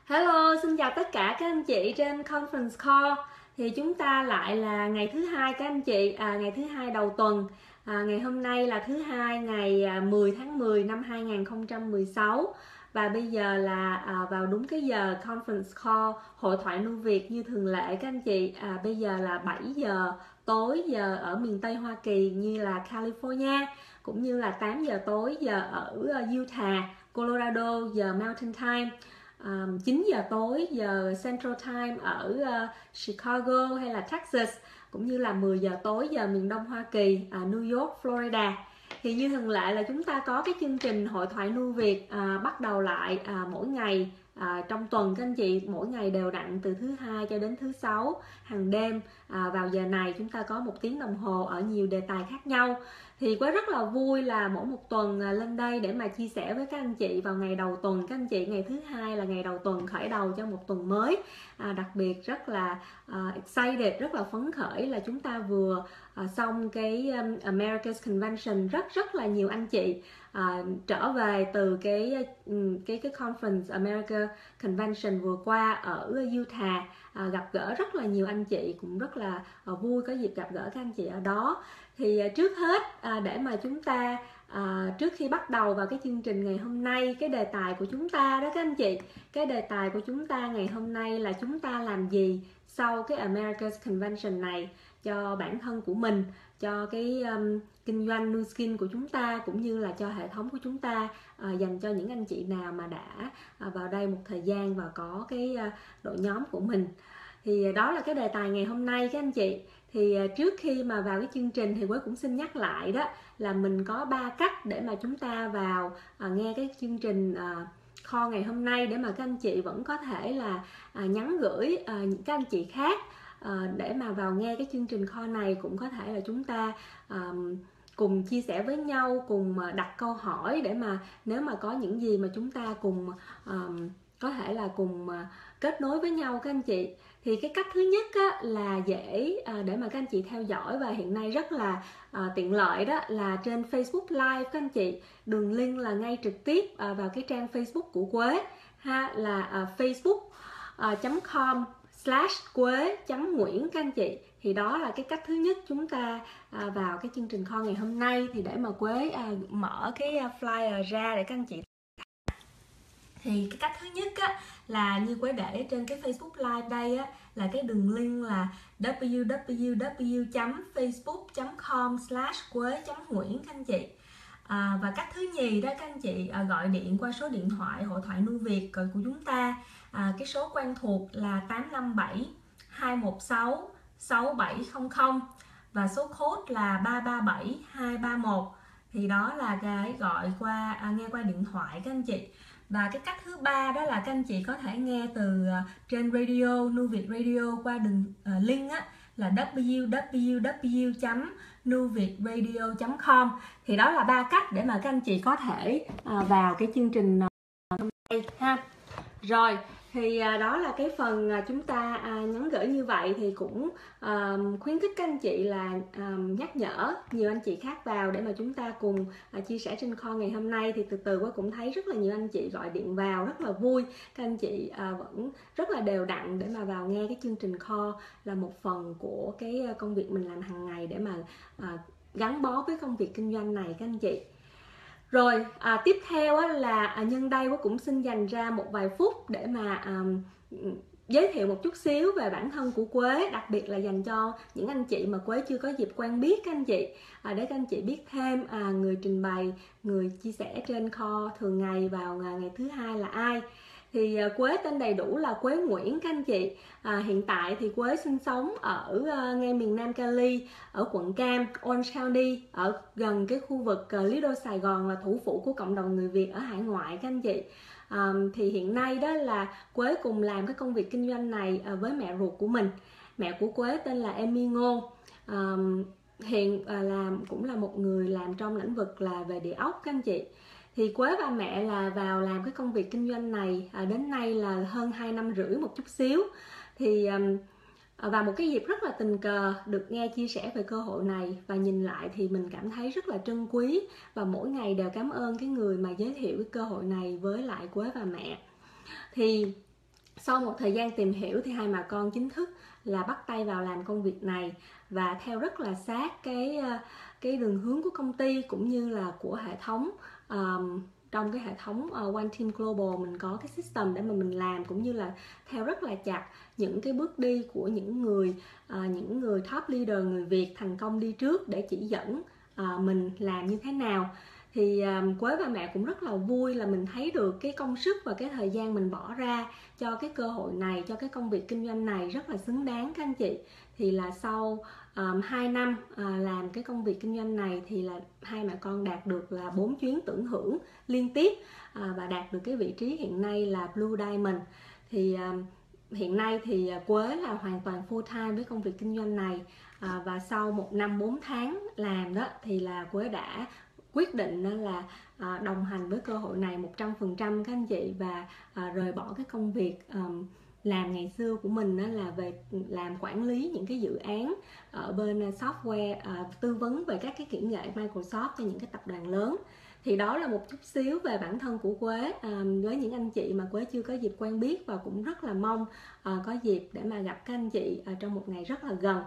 Hello, xin chào tất cả các anh chị trên conference call. Thì chúng ta lại là ngày thứ hai các anh chị, ngày thứ hai đầu tuần. Ngày hôm nay là thứ hai ngày 10 tháng 10 năm 2016. Và bây giờ là vào đúng cái giờ conference call hội thoại Nu Việt như thường lệ các anh chị. Bây giờ là 7 giờ tối giờ ở miền Tây Hoa Kỳ như là California, cũng như là 8 giờ tối giờ ở Utah, Colorado giờ Mountain Time. 9 giờ tối giờ Central Time ở Chicago hay là Texas, cũng như là 10 giờ tối giờ miền Đông Hoa Kỳ, New York, Florida. Thì như thường lệ là chúng ta có cái chương trình hội thoại Nu Việt bắt đầu lại mỗi ngày trong tuần các anh chị, mỗi ngày đều đặn từ thứ hai cho đến thứ sáu hàng đêm. Vào giờ này chúng ta có 1 tiếng đồng hồ ở nhiều đề tài khác nhau. Thì quá rất là vui là mỗi một tuần lên đây để mà chia sẻ với các anh chị vào ngày đầu tuần các anh chị. Ngày thứ hai là ngày đầu tuần, khởi đầu cho một tuần mới. Đặc biệt rất là excited, rất là phấn khởi là chúng ta vừa xong cái America's Convention. Rất là nhiều anh chị trở về từ cái conference America Convention vừa qua ở Utah, gặp gỡ rất là nhiều anh chị, cũng rất là vui có dịp gặp gỡ các anh chị ở đó. Thì trước hết để mà chúng ta trước khi bắt đầu vào cái chương trình ngày hôm nay, cái đề tài của chúng ta đó các anh chị, cái đề tài của chúng ta ngày hôm nay là chúng ta làm gì sau cái America's Convention này cho bản thân của mình, cho cái kinh doanh Nu Skin của chúng ta, cũng như là cho hệ thống của chúng ta, dành cho những anh chị nào mà đã vào đây một thời gian và có cái đội nhóm của mình. Thì đó là cái đề tài ngày hôm nay các anh chị. Thì trước khi mà vào cái chương trình thì Quế cũng xin nhắc lại đó là mình có 3 cách để mà chúng ta vào nghe cái chương trình call ngày hôm nay, để mà các anh chị vẫn có thể là nhắn gửi những các anh chị khác để mà vào nghe cái chương trình call này. Cũng có thể là chúng ta cùng chia sẻ với nhau, cùng đặt câu hỏi để mà nếu mà có những gì mà chúng ta cùng có thể là cùng kết nối với nhau các anh chị. Thì cái cách thứ nhất á, là dễ để mà các anh chị theo dõi và hiện nay rất là tiện lợi, đó là trên Facebook Live các anh chị. Đường link là ngay trực tiếp vào cái trang Facebook của Quế ha, là facebook.com/quế.nguyễn các anh chị. Thì đó là cái cách thứ nhất chúng ta vào cái chương trình call ngày hôm nay. Thì để mà Quế mở cái flyer ra để các anh chị. Thì cái cách thứ nhất á, là như Quế để trên cái Facebook Live đây á, là cái đường link là www.facebook.com/quế.nguyễn các anh chị. Và cách thứ nhì đó các anh chị gọi điện qua số điện thoại hội thoại Nu Việt của chúng ta. Cái số quen thuộc là 857 216 6700 và số code là 337 231. Thì đó là cái gọi qua nghe qua điện thoại các anh chị. Và cái cách thứ ba đó là các anh chị có thể nghe từ trên radio, Nu Việt Radio qua đường link á, là www.nuvietradio.com. Thì đó là 3 cách để mà các anh chị có thể vào cái chương trình hôm nay ha. Rồi, thì đó là cái phần chúng ta nhắn gửi như vậy. Thì cũng khuyến khích các anh chị là nhắc nhở nhiều anh chị khác vào để mà chúng ta cùng chia sẻ trên call ngày hôm nay. Thì từ từ Quế cũng thấy rất là nhiều anh chị gọi điện vào, rất là vui. Các anh chị vẫn rất là đều đặn để mà vào nghe cái chương trình call, là một phần của cái công việc mình làm hàng ngày để mà gắn bó với công việc kinh doanh này các anh chị. Rồi tiếp theo á, là nhân đây Quế cũng xin dành ra một vài phút để mà giới thiệu một chút xíu về bản thân của Quế, đặc biệt là dành cho những anh chị mà Quế chưa có dịp quen biết các anh chị, để các anh chị biết thêm người trình bày, người chia sẻ trên call thường ngày vào ngày thứ hai là ai. Thì Quế tên đầy đủ là Quế Nguyễn các anh chị. Hiện tại thì Quế sinh sống ở ngay miền Nam Cali, ở quận Cam, Orange County, ở gần cái khu vực Lido Sài Gòn, là thủ phủ của cộng đồng người Việt ở hải ngoại các anh chị. Thì hiện nay đó là Quế cùng làm cái công việc kinh doanh này với mẹ ruột của mình. Mẹ của Quế tên là Amy Ngô. Hiện cũng là một người làm trong lĩnh vực là về địa ốc các anh chị. Thì Quế và mẹ là vào làm cái công việc kinh doanh này đến nay là hơn 2 năm rưỡi một chút xíu. Thì và một cái dịp rất là tình cờ được nghe chia sẻ về cơ hội này, và nhìn lại thì mình cảm thấy rất là trân quý, và mỗi ngày đều cảm ơn cái người mà giới thiệu cái cơ hội này với lại Quế và mẹ. Thì sau một thời gian tìm hiểu thì hai mẹ con chính thức là bắt tay vào làm công việc này, và theo rất là sát cái đường hướng của công ty cũng như là của hệ thống. Trong cái hệ thống One Team Global mình có cái system để mà mình làm, cũng như là theo rất là chặt những cái bước đi của những người top leader người Việt thành công đi trước để chỉ dẫn mình làm như thế nào. Thì Quế và mẹ cũng rất là vui là mình thấy được cái công sức và cái thời gian mình bỏ ra cho cái cơ hội này, cho cái công việc kinh doanh này rất là xứng đáng các anh chị. Thì là sau 2 năm làm cái công việc kinh doanh này thì là hai mẹ con đạt được là 4 chuyến tưởng thưởng liên tiếp và đạt được cái vị trí hiện nay là Blue Diamond. Thì hiện nay thì Quế là hoàn toàn full time với công việc kinh doanh này, và sau 1 năm 4 tháng làm đó thì là Quế đã quyết định là đồng hành với cơ hội này 100% các anh chị, và rời bỏ cái công việc làm ngày xưa của mình là về làm quản lý những cái dự án ở bên software, tư vấn về các cái kỹ nghệ Microsoft cho những cái tập đoàn lớn. Thì đó là một chút xíu về bản thân của Quế với những anh chị mà Quế chưa có dịp quen biết, và cũng rất là mong có dịp để mà gặp các anh chị trong một ngày rất là gần.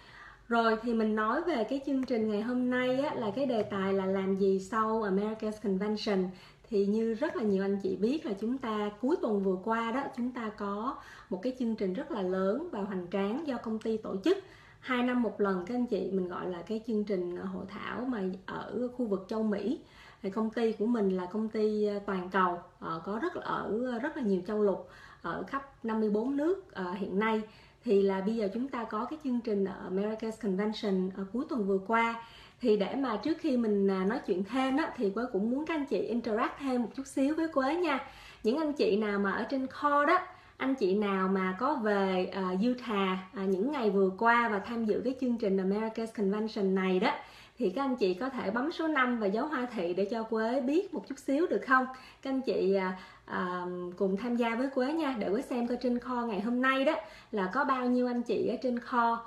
Rồi thì mình nói về cái chương trình ngày hôm nay là cái đề tài là làm gì sau America's Convention. Thì như rất là nhiều anh chị biết là chúng ta cuối tuần vừa qua đó, chúng ta có một cái chương trình rất là lớn và hoành tráng do công ty tổ chức 2 năm một lần các anh chị. Mình gọi là cái chương trình hội thảo mà ở khu vực châu Mỹ. Thì công ty của mình là công ty toàn cầu, có rất là nhiều châu lục ở khắp 54 nước hiện nay. Thì là bây giờ chúng ta có cái chương trình America's Convention cuối tuần vừa qua. Thì để mà trước khi mình nói chuyện thêm á, thì Quế cũng muốn các anh chị interact thêm một chút xíu với Quế nha. Những anh chị nào mà ở trên call đó, anh chị nào mà có về Utah những ngày vừa qua và tham dự cái chương trình America's Convention này đó, thì các anh chị có thể bấm số 5 và dấu hoa thị để cho Quế biết một chút xíu được không? Các anh chị cùng tham gia với Quế nha, để Quế xem coi trên call ngày hôm nay đó là có bao nhiêu anh chị ở trên call,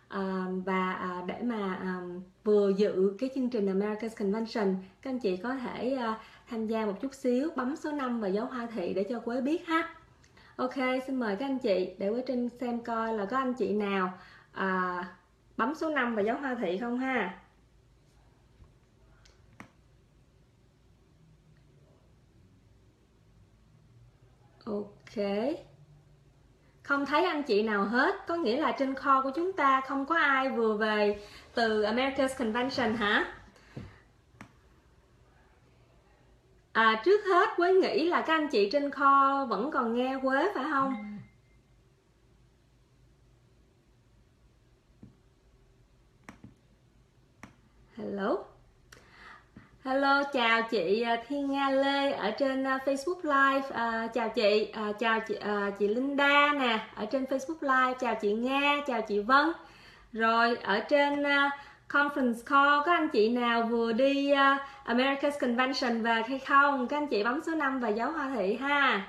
và để mà vừa dự cái chương trình America's Convention, các anh chị có thể tham gia một chút xíu, bấm số 5 và dấu hoa thị để cho Quế biết ha. Ok, xin mời các anh chị để Quế Trinh xem coi là có anh chị nào bấm số 5 và dấu hoa thị không ha. Ok, không thấy anh chị nào hết, có nghĩa là trên call của chúng ta không có ai vừa về từ America's Convention hả? Trước hết Quế nghĩ là các anh chị trên call vẫn còn nghe Quế phải không? Hello, chào chị Thiên Nga Lê ở trên Facebook Live. Chào chị, chào chị Linda nè ở trên Facebook Live. Chào chị Nga, chào chị Vân. Rồi ở trên conference call có anh chị nào vừa đi America's Convention về hay không? Các anh chị bấm số 5 và dấu hoa thị ha.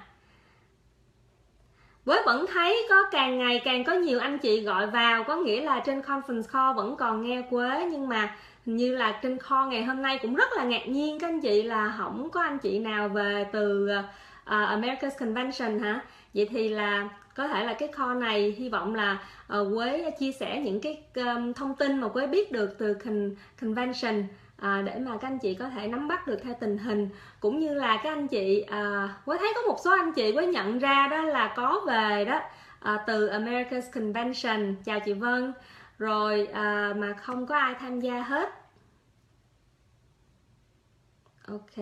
Với vẫn thấy có càng ngày càng có nhiều anh chị gọi vào, có nghĩa là trên conference call vẫn còn nghe Quế, nhưng mà hình như là trên call ngày hôm nay cũng rất là ngạc nhiên các anh chị là không có anh chị nào về từ America's Convention hả? Vậy thì là có thể là cái call này hy vọng là Quế chia sẻ những cái thông tin mà Quế biết được từ convention để mà các anh chị có thể nắm bắt được theo tình hình, cũng như là các anh chị Quế thấy có một số anh chị Quế nhận ra đó là có về đó từ America's Convention. Chào chị Vân. Rồi mà không có ai tham gia hết. Ok,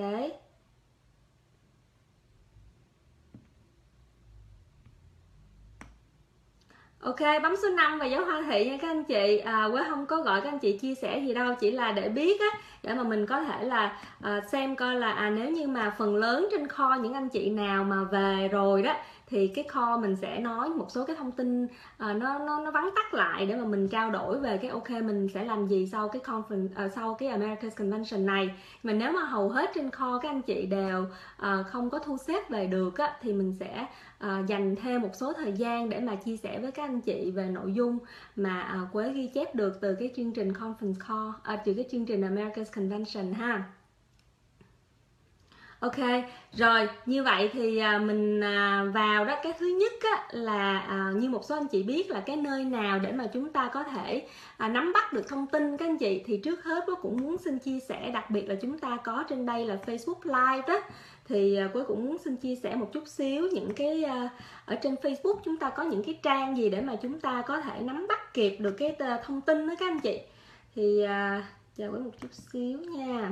ok, bấm số 5 và dấu hoa thị nha các anh chị. Quế không có gọi các anh chị chia sẻ gì đâu, chỉ là để biết á, để mà mình có thể là xem coi là nếu như mà phần lớn trên call những anh chị nào mà về rồi đó, thì cái call mình sẽ nói một số cái thông tin nó vắn tắt lại để mà mình trao đổi về cái ok mình sẽ làm gì sau cái conference, sau cái America's Convention này. Mà nếu mà hầu hết trên call các anh chị đều không có thu xếp về được á, thì mình sẽ dành thêm một số thời gian để mà chia sẻ với các anh chị về nội dung mà Quế ghi chép được từ cái chương trình conference call, từ cái chương trình America's Convention ha. Ok, rồi như vậy thì mình vào đó. Cái thứ nhất á, là như một số anh chị biết là cái nơi nào để mà chúng ta có thể nắm bắt được thông tin các anh chị, thì trước hết Quế cũng muốn xin chia sẻ, đặc biệt là chúng ta có trên đây là Facebook Live đó, thì Quế cũng muốn xin chia sẻ một chút xíu những cái ở trên Facebook chúng ta có những cái trang gì để mà chúng ta có thể nắm bắt kịp được cái thông tin đó các anh chị. Thì chờ Quế một chút xíu nha.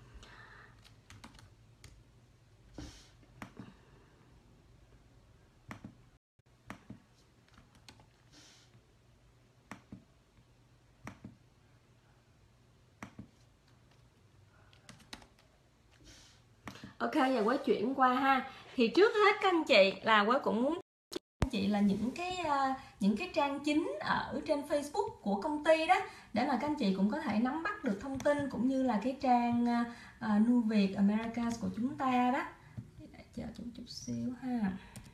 Ok, giờ Quế chuyển qua ha. Thì trước hết các anh chị là Quế cũng muốn các anh chị là những cái trang chính ở trên Facebook của công ty đó, để mà các anh chị cũng có thể nắm bắt được thông tin, cũng như là cái trang Nu Việt Americas của chúng ta đó. Để chờ một chút xíu ha.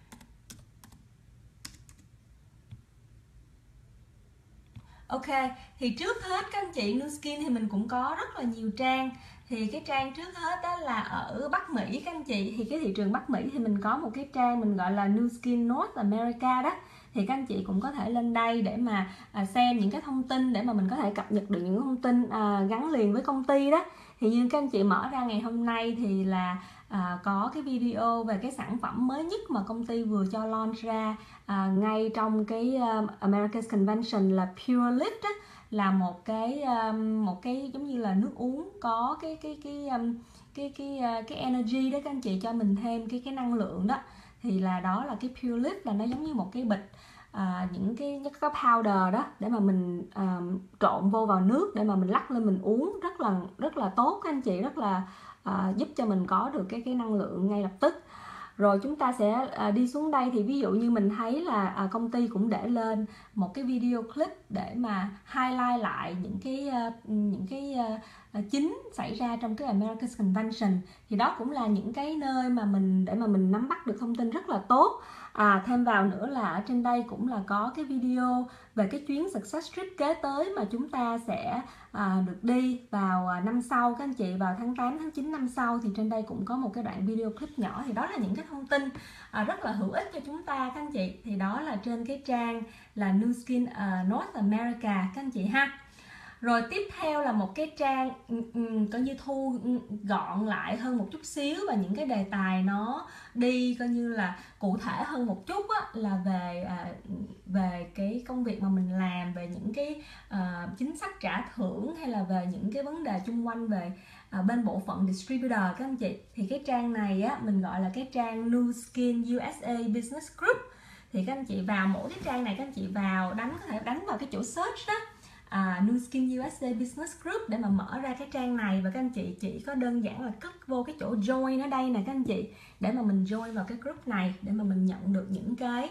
Ok, thì trước hết các anh chị, Nu Skin thì mình cũng có rất là nhiều trang. Thì cái trang trước hết đó là ở Bắc Mỹ các anh chị. Thì cái thị trường Bắc Mỹ thì mình có một cái trang mình gọi là Nu Skin North America đó. Thì các anh chị cũng có thể lên đây để mà xem những cái thông tin, để mà mình có thể cập nhật được những thông tin gắn liền với công ty đó. Thì như các anh chị mở ra ngày hôm nay thì là có cái video về cái sản phẩm mới nhất mà công ty vừa cho launch ra ngay trong cái America's Convention, là Pure Lift đó, là một cái giống như là nước uống có cái energy đó các anh chị, cho mình thêm cái năng lượng đó. Thì là đó là cái Pure Lift, là nó giống như một cái bịch những cái powder đó, để mà mình trộn vô vào nước để mà mình lắc lên mình uống, rất là tốt các anh chị, rất là giúp cho mình có được cái năng lượng ngay lập tức. Rồi chúng ta sẽ đi xuống đây, thì ví dụ như mình thấy là công ty cũng để lên một cái video clip để mà highlight lại những cái chính xảy ra trong cái America's Convention. Thì đó cũng là những cái nơi mà để mà mình nắm bắt được thông tin rất là tốt. Thêm vào nữa là ở trên đây cũng là có cái video về cái chuyến Success Trip kế tới mà chúng ta sẽ được đi vào năm sau các anh chị, vào tháng 8, tháng 9 năm sau. Thì trên đây cũng có một cái đoạn video clip nhỏ. Thì đó là những cái thông tin rất là hữu ích cho chúng ta các anh chị. Thì đó là trên cái trang là Nu Skin North America các anh chị ha. Rồi tiếp theo là một cái trang coi như thu gọn lại hơn một chút xíu, và những cái đề tài nó đi coi như là cụ thể hơn một chút á, là về cái công việc mà mình làm, về những cái chính sách trả thưởng, hay là về những cái vấn đề chung quanh về bên bộ phận distributor các anh chị. Thì cái trang này á, mình gọi là cái trang Nu Skin USA Business Group. Thì các anh chị vào mỗi cái trang này, các anh chị vào có thể đánh vào cái chỗ search đó, Nu Skin USA Business Group, để mà mở ra cái trang này. Và các anh chị chỉ có đơn giản là click vô cái chỗ join ở đây nè các anh chị, để mà mình join vào cái group này, để mà mình nhận được những cái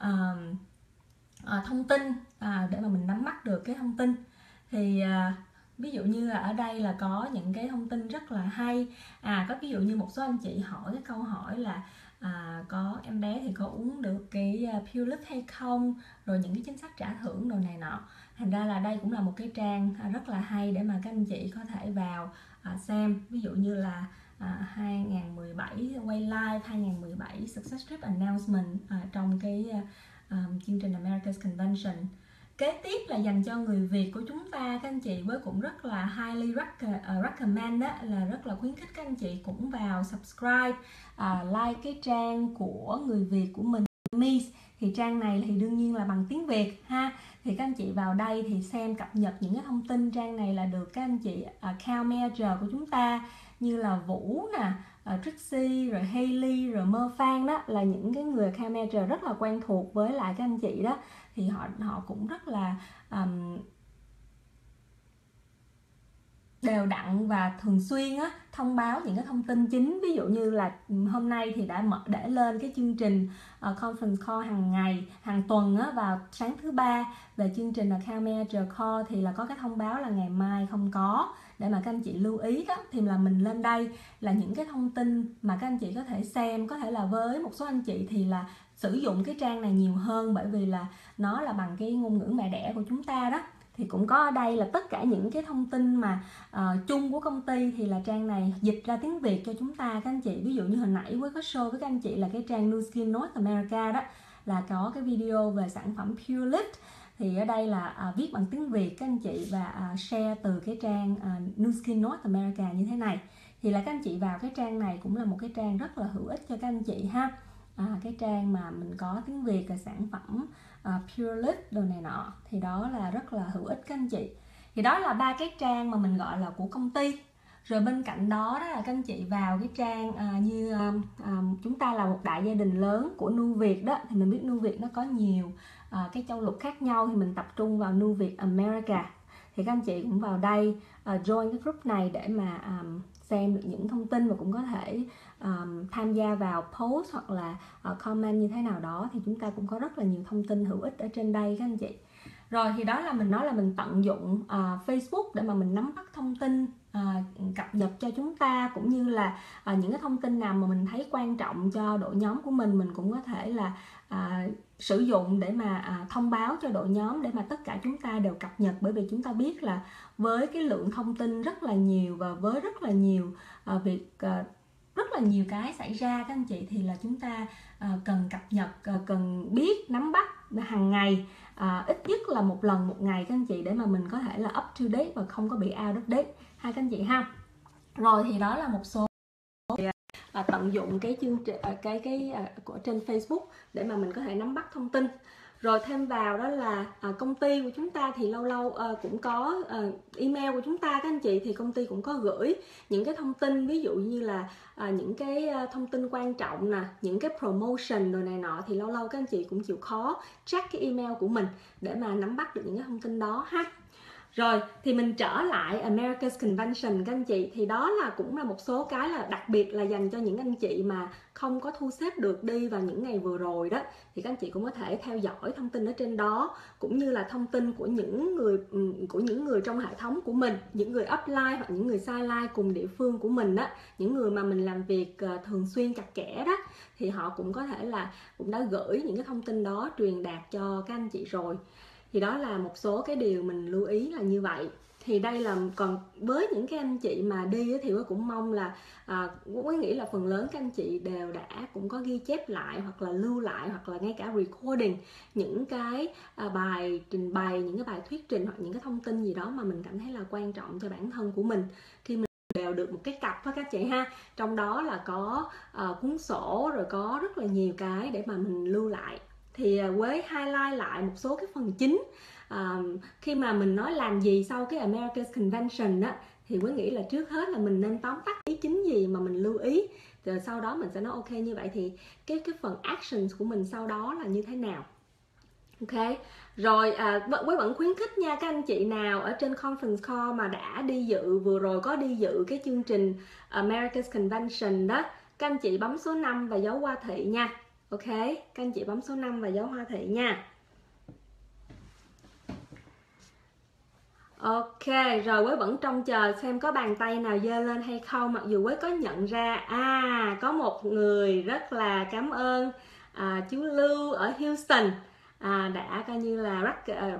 thông tin, để mà mình nắm bắt được cái thông tin. Thì ví dụ như là ở đây là có những cái thông tin rất là hay. Có ví dụ như một số anh chị hỏi cái câu hỏi là có em bé thì có uống được cái Pure Lift hay không, rồi những cái chính sách trả thưởng đồ này nọ. Thành ra là đây cũng là một cái trang rất là hay để mà các anh chị có thể vào xem. Ví dụ như là 2017 quay live 2017 Success Trip Announcement trong cái chương trình America's Convention. Kế tiếp là dành cho người Việt của chúng ta các anh chị, với cũng rất là highly recommend đó, là rất là khuyến khích các anh chị cũng vào subscribe, like cái trang của người Việt của mình, Miss. Thì trang này thì đương nhiên là bằng tiếng Việt ha. Thì các anh chị vào đây thì xem cập nhật những cái thông tin. Trang này là được các anh chị account manager của chúng ta như là Vũ nè, Trixie, rồi Hailey, rồi Mơ Phan đó, là những cái người account manager rất là quen thuộc với lại các anh chị đó. Thì họ cũng rất là đều đặn và thường xuyên á, thông báo những cái thông tin chính. Ví dụ như là hôm nay thì đã để lên cái chương trình conference call hàng ngày, hàng tuần á, vào sáng thứ ba về chương trình account manager call. Thì là có cái thông báo là ngày mai không có, để mà các anh chị lưu ý đó. Thì là mình lên đây là những cái thông tin mà các anh chị có thể xem. Có thể là với một số anh chị thì là sử dụng cái trang này nhiều hơn, bởi vì là nó là bằng cái ngôn ngữ mẹ đẻ của chúng ta đó. thì cũng có ở đây là tất cả những cái thông tin mà chung của công ty, thì là trang này dịch ra tiếng Việt cho chúng ta các anh chị. Ví dụ như hồi nãy với có show với các anh chị là cái trang Nu Skin North America đó, là có cái video về sản phẩm Pure Lift, thì ở đây là viết bằng tiếng Việt các anh chị, và share từ cái trang Nu Skin North America như thế này. Thì là các anh chị vào cái trang này cũng là một cái trang rất là hữu ích cho các anh chị ha. Cái trang mà mình có tiếng Việt là sản phẩm Pure Lift đồ này nọ, thì đó là rất là hữu ích các anh chị. Thì đó là 3 cái trang mà mình gọi là của công ty. Rồi bên cạnh đó là các anh chị vào cái trang như chúng ta là một đại gia đình lớn của Nu Việt đó, thì mình biết Nu Việt nó có nhiều cái châu lục khác nhau, thì mình tập trung vào Nu Việt America. Thì các anh chị cũng vào đây join cái group này để mà xem được những thông tin, và cũng có thể tham gia vào post hoặc là comment như thế nào đó, thì chúng ta cũng có rất là nhiều thông tin hữu ích ở trên đây các anh chị. Rồi thì đó là mình nói là mình tận dụng Facebook để mà mình nắm bắt thông tin cập nhật cho chúng ta, cũng như là những cái thông tin nào mà mình thấy quan trọng cho đội nhóm của mình cũng có thể là sử dụng để mà thông báo cho đội nhóm, để mà tất cả chúng ta đều cập nhật. Bởi vì chúng ta biết là với cái lượng thông tin rất là nhiều, và với rất là nhiều việc rất là nhiều cái xảy ra các anh chị, thì là chúng ta cần cập nhật, cần biết nắm bắt hàng ngày, ít nhất là một lần một ngày các anh chị, để mà mình có thể là up to date và không có bị out of date hai các anh chị ha. Rồi thì đó là một số tận dụng cái chương trình của trên Facebook để mà mình có thể nắm bắt thông tin. Rồi thêm vào đó là công ty của chúng ta thì lâu lâu cũng có email của chúng ta các anh chị, thì công ty cũng có gửi những cái thông tin, ví dụ như là những cái thông tin quan trọng nè, những cái promotion rồi này nọ, thì lâu lâu các anh chị cũng chịu khó check cái email của mình để mà nắm bắt được những cái thông tin đó ha. Rồi thì mình trở lại America's Convention các anh chị, thì đó là cũng là một số cái là đặc biệt là dành cho những anh chị mà không có thu xếp được đi vào những ngày vừa rồi đó, thì các anh chị cũng có thể theo dõi thông tin ở trên đó, cũng như là thông tin của những người trong hệ thống của mình, những người upline hoặc những người sideline cùng địa phương của mình đó, những người mà mình làm việc thường xuyên chặt chẽ đó, thì họ cũng có thể là cũng đã gửi những cái thông tin đó truyền đạt cho các anh chị rồi. Thì đó là một số cái điều mình lưu ý là như vậy. Thì đây là còn với những cái anh chị mà đi thì tôi cũng mong là tôi nghĩ là phần lớn các anh chị đều đã cũng có ghi chép lại, hoặc là lưu lại, hoặc là ngay cả recording những cái bài trình bày, những cái bài thuyết trình, hoặc những cái thông tin gì đó mà mình cảm thấy là quan trọng cho bản thân của mình, khi mình đều được một cái cặp đó các chị ha. Trong đó là có cuốn sổ, rồi có rất là nhiều cái để mà mình lưu lại. Thì với highlight lại một số cái phần chính khi mà mình nói làm gì sau cái America's Convention đó, thì Quế nghĩ là trước hết là mình nên tóm tắt ý chính gì mà mình lưu ý, rồi sau đó mình sẽ nói ok như vậy thì cái phần actions của mình sau đó là như thế nào. Ok, rồi Quế vẫn khuyến khích nha, các anh chị nào ở trên conference call mà đã đi dự, vừa rồi có đi dự cái chương trình America's Convention đó, các anh chị bấm số 5 và dấu hoa thị nha. Ok, các anh chị bấm số 5 và dấu hoa thị nha. Ok, rồi Quế vẫn trông chờ xem có bàn tay nào giơ lên hay không. Mặc dù Quế có nhận ra có một người rất là cảm ơn chú Lưu ở Houston đã coi như là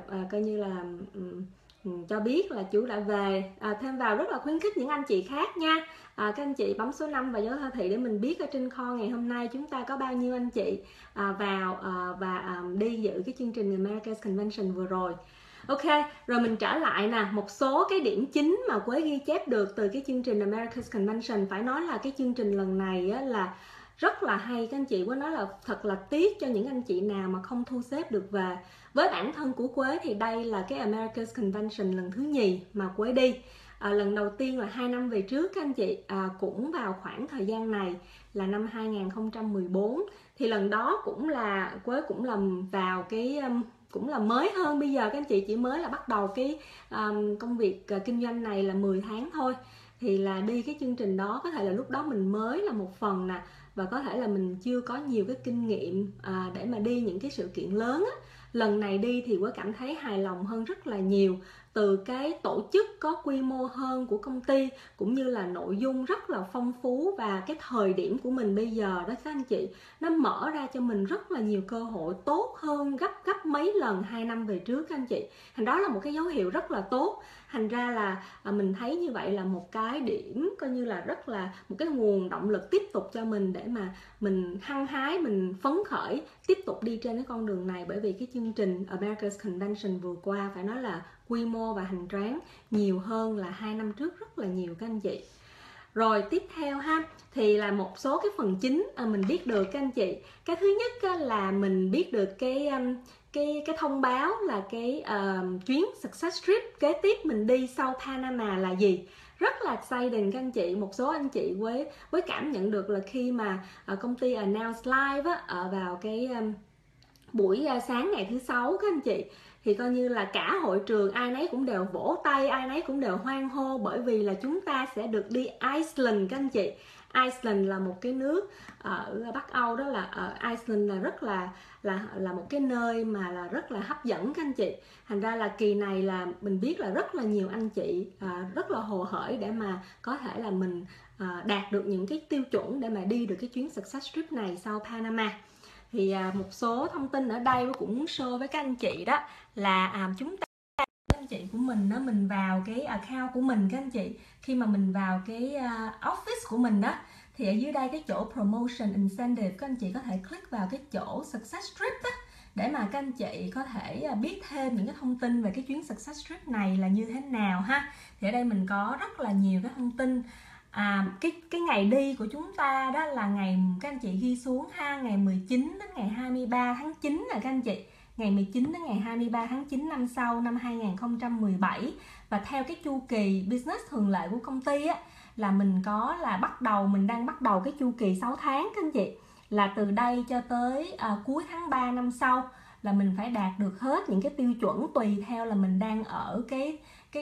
cho biết là chú đã về. Thêm vào rất là khuyến khích những anh chị khác nha. Các anh chị bấm số 5 và dấu hoa thị để mình biết ở trên call ngày hôm nay chúng ta có bao nhiêu anh chị vào và đi dự cái chương trình America's Convention vừa rồi. Ok, rồi mình trở lại nè, một số cái điểm chính mà Quế ghi chép được từ cái chương trình America's Convention. Phải nói là cái chương trình lần này á, là rất là hay các anh chị. Quế nói là thật là tiếc cho những anh chị nào mà không thu xếp được về. Với bản thân của Quế thì đây là cái America's Convention lần thứ nhì mà Quế đi. Lần đầu tiên là 2 năm về trước các anh chị, cũng vào khoảng thời gian này là năm 2014. Thì lần đó cũng là Quế cũng là vào cái cũng là mới hơn bây giờ các anh chị, chỉ mới là bắt đầu cái công việc kinh doanh này là 10 tháng thôi. Thì là đi cái chương trình đó, có thể là lúc đó mình mới là một phần nè, và có thể là mình chưa có nhiều cái kinh nghiệm để mà đi những cái sự kiện lớn á. lần này đi thì Quế cảm thấy hài lòng hơn rất là nhiều, từ cái tổ chức có quy mô hơn của công ty, cũng như là nội dung rất là phong phú, và cái thời điểm của mình bây giờ đó các anh chị, nó mở ra cho mình rất là nhiều cơ hội tốt hơn gấp mấy lần 2 năm về trước các anh chị. Thành đó là một cái dấu hiệu rất là tốt. Thành ra là mình thấy như vậy là một cái điểm coi như là rất là một cái nguồn động lực tiếp tục cho mình, để mà mình hăng hái, mình phấn khởi tiếp tục đi trên cái con đường này. Bởi vì cái chương trình America's Convention vừa qua phải nói là quy mô và hành tráng nhiều hơn là 2 năm trước rất là nhiều các anh chị. Rồi tiếp theo ha, thì là một số cái phần chính mình biết được các anh chị. Cái thứ nhất là mình biết được cái thông báo là cái chuyến success trip kế tiếp mình đi sau Panama là gì. Rất là exciting các anh chị. Một số anh chị với cảm nhận được là khi mà công ty announce live vào cái buổi sáng ngày thứ Sáu các anh chị, thì coi như là cả hội trường ai nấy cũng đều vỗ tay, ai nấy cũng đều hoan hô, bởi vì là chúng ta sẽ được đi Iceland các anh chị. Iceland là một cái nước ở Bắc Âu, đó là ở Iceland là rất là một cái nơi mà là rất là hấp dẫn các anh chị. Thành ra là kỳ này là mình biết là rất là nhiều anh chị rất là hồ hởi để mà có thể là mình đạt được những cái tiêu chuẩn để mà đi được cái chuyến success trip này sau Panama. Thì một số thông tin ở đây cũng muốn show với các anh chị đó là chúng ta, các anh chị của mình đó, mình vào cái account của mình các anh chị, khi mà mình vào cái office của mình đó, thì ở dưới đây cái chỗ promotion incentive, các anh chị có thể click vào cái chỗ success trip đó, để mà các anh chị có thể biết thêm những cái thông tin về cái chuyến success trip này là như thế nào ha. Thì ở đây mình có rất là nhiều cái thông tin. Cái ngày đi của chúng ta đó là ngày, các anh chị ghi xuống ha, ngày 19 đến ngày 23 tháng 9 là các anh chị, ngày 19 đến ngày 23 tháng 9 năm sau, năm 2017. Và theo cái chu kỳ business thường lệ của công ty á, là mình có là mình đang bắt đầu cái chu kỳ 6 tháng các anh chị, là từ đây cho tới cuối tháng 3 năm sau là mình phải đạt được hết những cái tiêu chuẩn, tùy theo là mình đang ở cái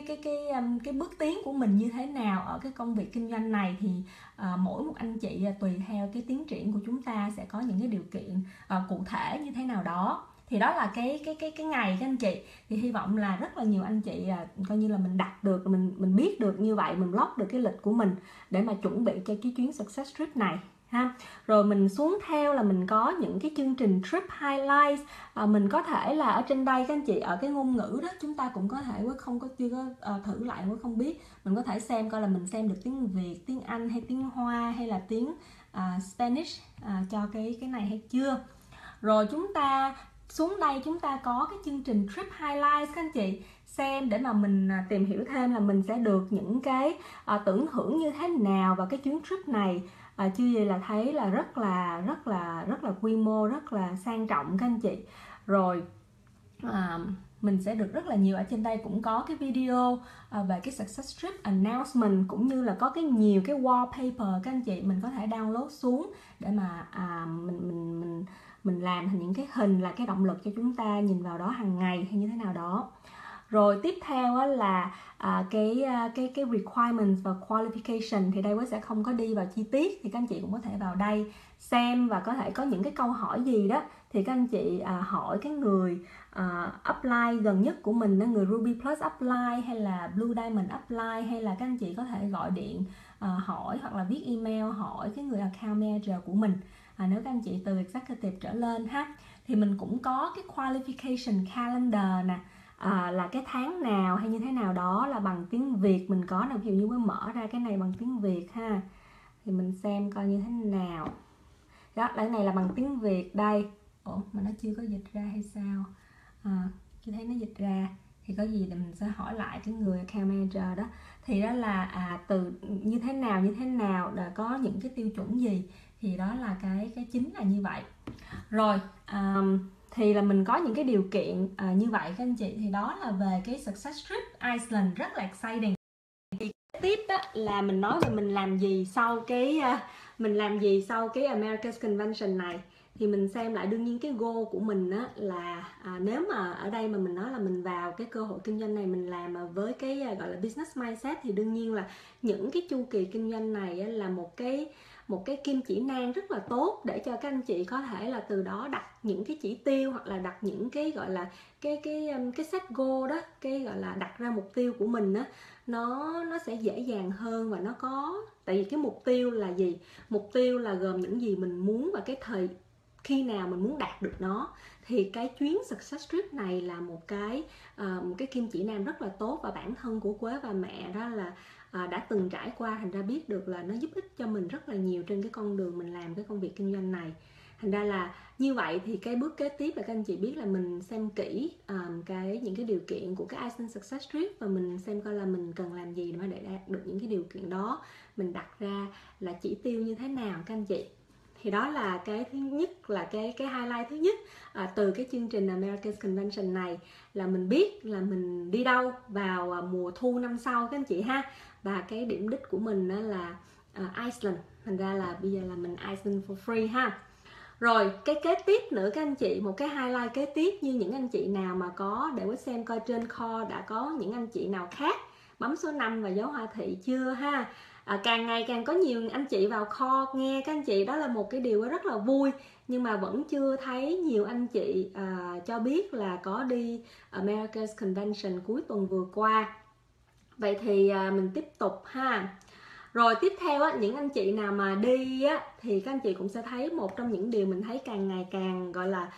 bước tiến của mình như thế nào ở cái công việc kinh doanh này. Thì mỗi một anh chị tùy theo cái tiến triển của chúng ta sẽ có những cái điều kiện cụ thể như thế nào đó. Thì đó là cái ngày các anh chị. Thì hy vọng là rất là nhiều anh chị coi như là mình đặt được, mình biết được như vậy, mình block được cái lịch của mình để mà chuẩn bị cho cái chuyến success trip này ha. Rồi mình xuống theo là mình có những cái chương trình trip highlights. Mình có thể là ở trên đây các anh chị, ở cái ngôn ngữ đó chúng ta cũng có thể, chưa có thử lại, không biết, mình có thể xem coi là mình xem được tiếng Việt, tiếng Anh hay tiếng Hoa hay là tiếng Spanish cho cái này hay chưa. Rồi chúng ta xuống đây chúng ta có cái chương trình trip highlights các anh chị, xem để mà mình tìm hiểu thêm là mình sẽ được những cái tưởng thưởng như thế nào vào cái chuyến trip này. Chưa gì là thấy là rất là quy mô, rất là sang trọng các anh chị. Rồi mình sẽ được rất là nhiều, ở trên đây cũng có cái video về cái success trip announcement, cũng như là có nhiều cái wallpaper các anh chị, mình có thể download xuống để mà mình làm thành những cái hình là cái động lực cho chúng ta nhìn vào đó hàng ngày hay như thế nào đó. Rồi tiếp theo là cái requirements và qualification, thì đây Quế sẽ không có đi vào chi tiết, thì các anh chị cũng có thể vào đây xem, và có thể có những cái câu hỏi gì đó thì các anh chị hỏi cái người apply gần nhất của mình, người Ruby Plus apply hay là Blue Diamond apply, hay là các anh chị có thể gọi điện hỏi hoặc là viết email hỏi cái người account manager của mình, nếu các anh chị từ executive trở lên ha. Thì mình cũng có cái qualification calendar nè, là cái tháng nào hay như thế nào đó là bằng tiếng Việt mình có nè. Ví dụ như mới mở ra cái này bằng tiếng Việt ha, thì mình xem coi như thế nào đó. Cái này là bằng tiếng Việt đây. Ủa mà nó chưa có dịch ra hay sao? Chưa thấy nó dịch ra. Thì có gì thì mình sẽ hỏi lại cái người account manager đó. Thì đó là từ như thế nào đã có những cái tiêu chuẩn gì, thì đó là cái chính là như vậy. Rồi thì là mình có những cái điều kiện như vậy các anh chị. Thì đó là về cái success trip Iceland, rất là exciting. Thì tiếp đó là mình nói về mình làm gì sau cái America's Convention này. Thì mình xem lại, đương nhiên cái goal của mình á là nếu mà ở đây mà mình nói là mình vào cái cơ hội kinh doanh này mình làm với cái gọi là business mindset, thì đương nhiên là những cái chu kỳ kinh doanh này á, là một một cái kim chỉ nam rất là tốt để cho các anh chị có thể là từ đó đặt những cái chỉ tiêu, hoặc là đặt những cái gọi là cái set goal đó, cái gọi là đặt ra mục tiêu của mình đó, nó sẽ dễ dàng hơn. Và nó có, tại vì cái mục tiêu là gì? Mục tiêu là gồm những gì mình muốn và cái thời khi nào mình muốn đạt được nó. Thì cái chuyến success trip này là một cái kim chỉ nam rất là tốt, và bản thân của Quế và mẹ đó là đã từng trải qua, thành ra biết được là nó giúp ích cho mình rất là nhiều trên cái con đường mình làm cái công việc kinh doanh này. Thành ra là như vậy thì cái bước kế tiếp là các anh chị biết là mình xem kỹ những cái điều kiện của cái Iceland Success Trip, và mình xem coi là mình cần làm gì để đạt được những cái điều kiện đó, mình đặt ra là chỉ tiêu như thế nào các anh chị. Thì đó là cái thứ nhất, là cái highlight thứ nhất từ cái chương trình America's Convention này, là mình biết là mình đi đâu vào mùa thu năm sau các anh chị ha. Và cái điểm đích của mình đó là Iceland, thành ra là bây giờ là mình Iceland for free ha. Rồi cái kế tiếp nữa các anh chị, một cái highlight kế tiếp, như những anh chị nào mà có, để xem coi trên call đã có những anh chị nào khác bấm số 5 và dấu hoa thị chưa ha. Càng ngày càng có nhiều anh chị vào call nghe các anh chị, đó là một cái điều rất là vui. Nhưng mà vẫn chưa thấy nhiều anh chị cho biết là có đi America's Convention cuối tuần vừa qua. Vậy thì mình tiếp tục ha. Rồi tiếp theo á, những anh chị nào mà đi á, thì các anh chị cũng sẽ thấy một trong những điều mình thấy càng ngày càng gọi là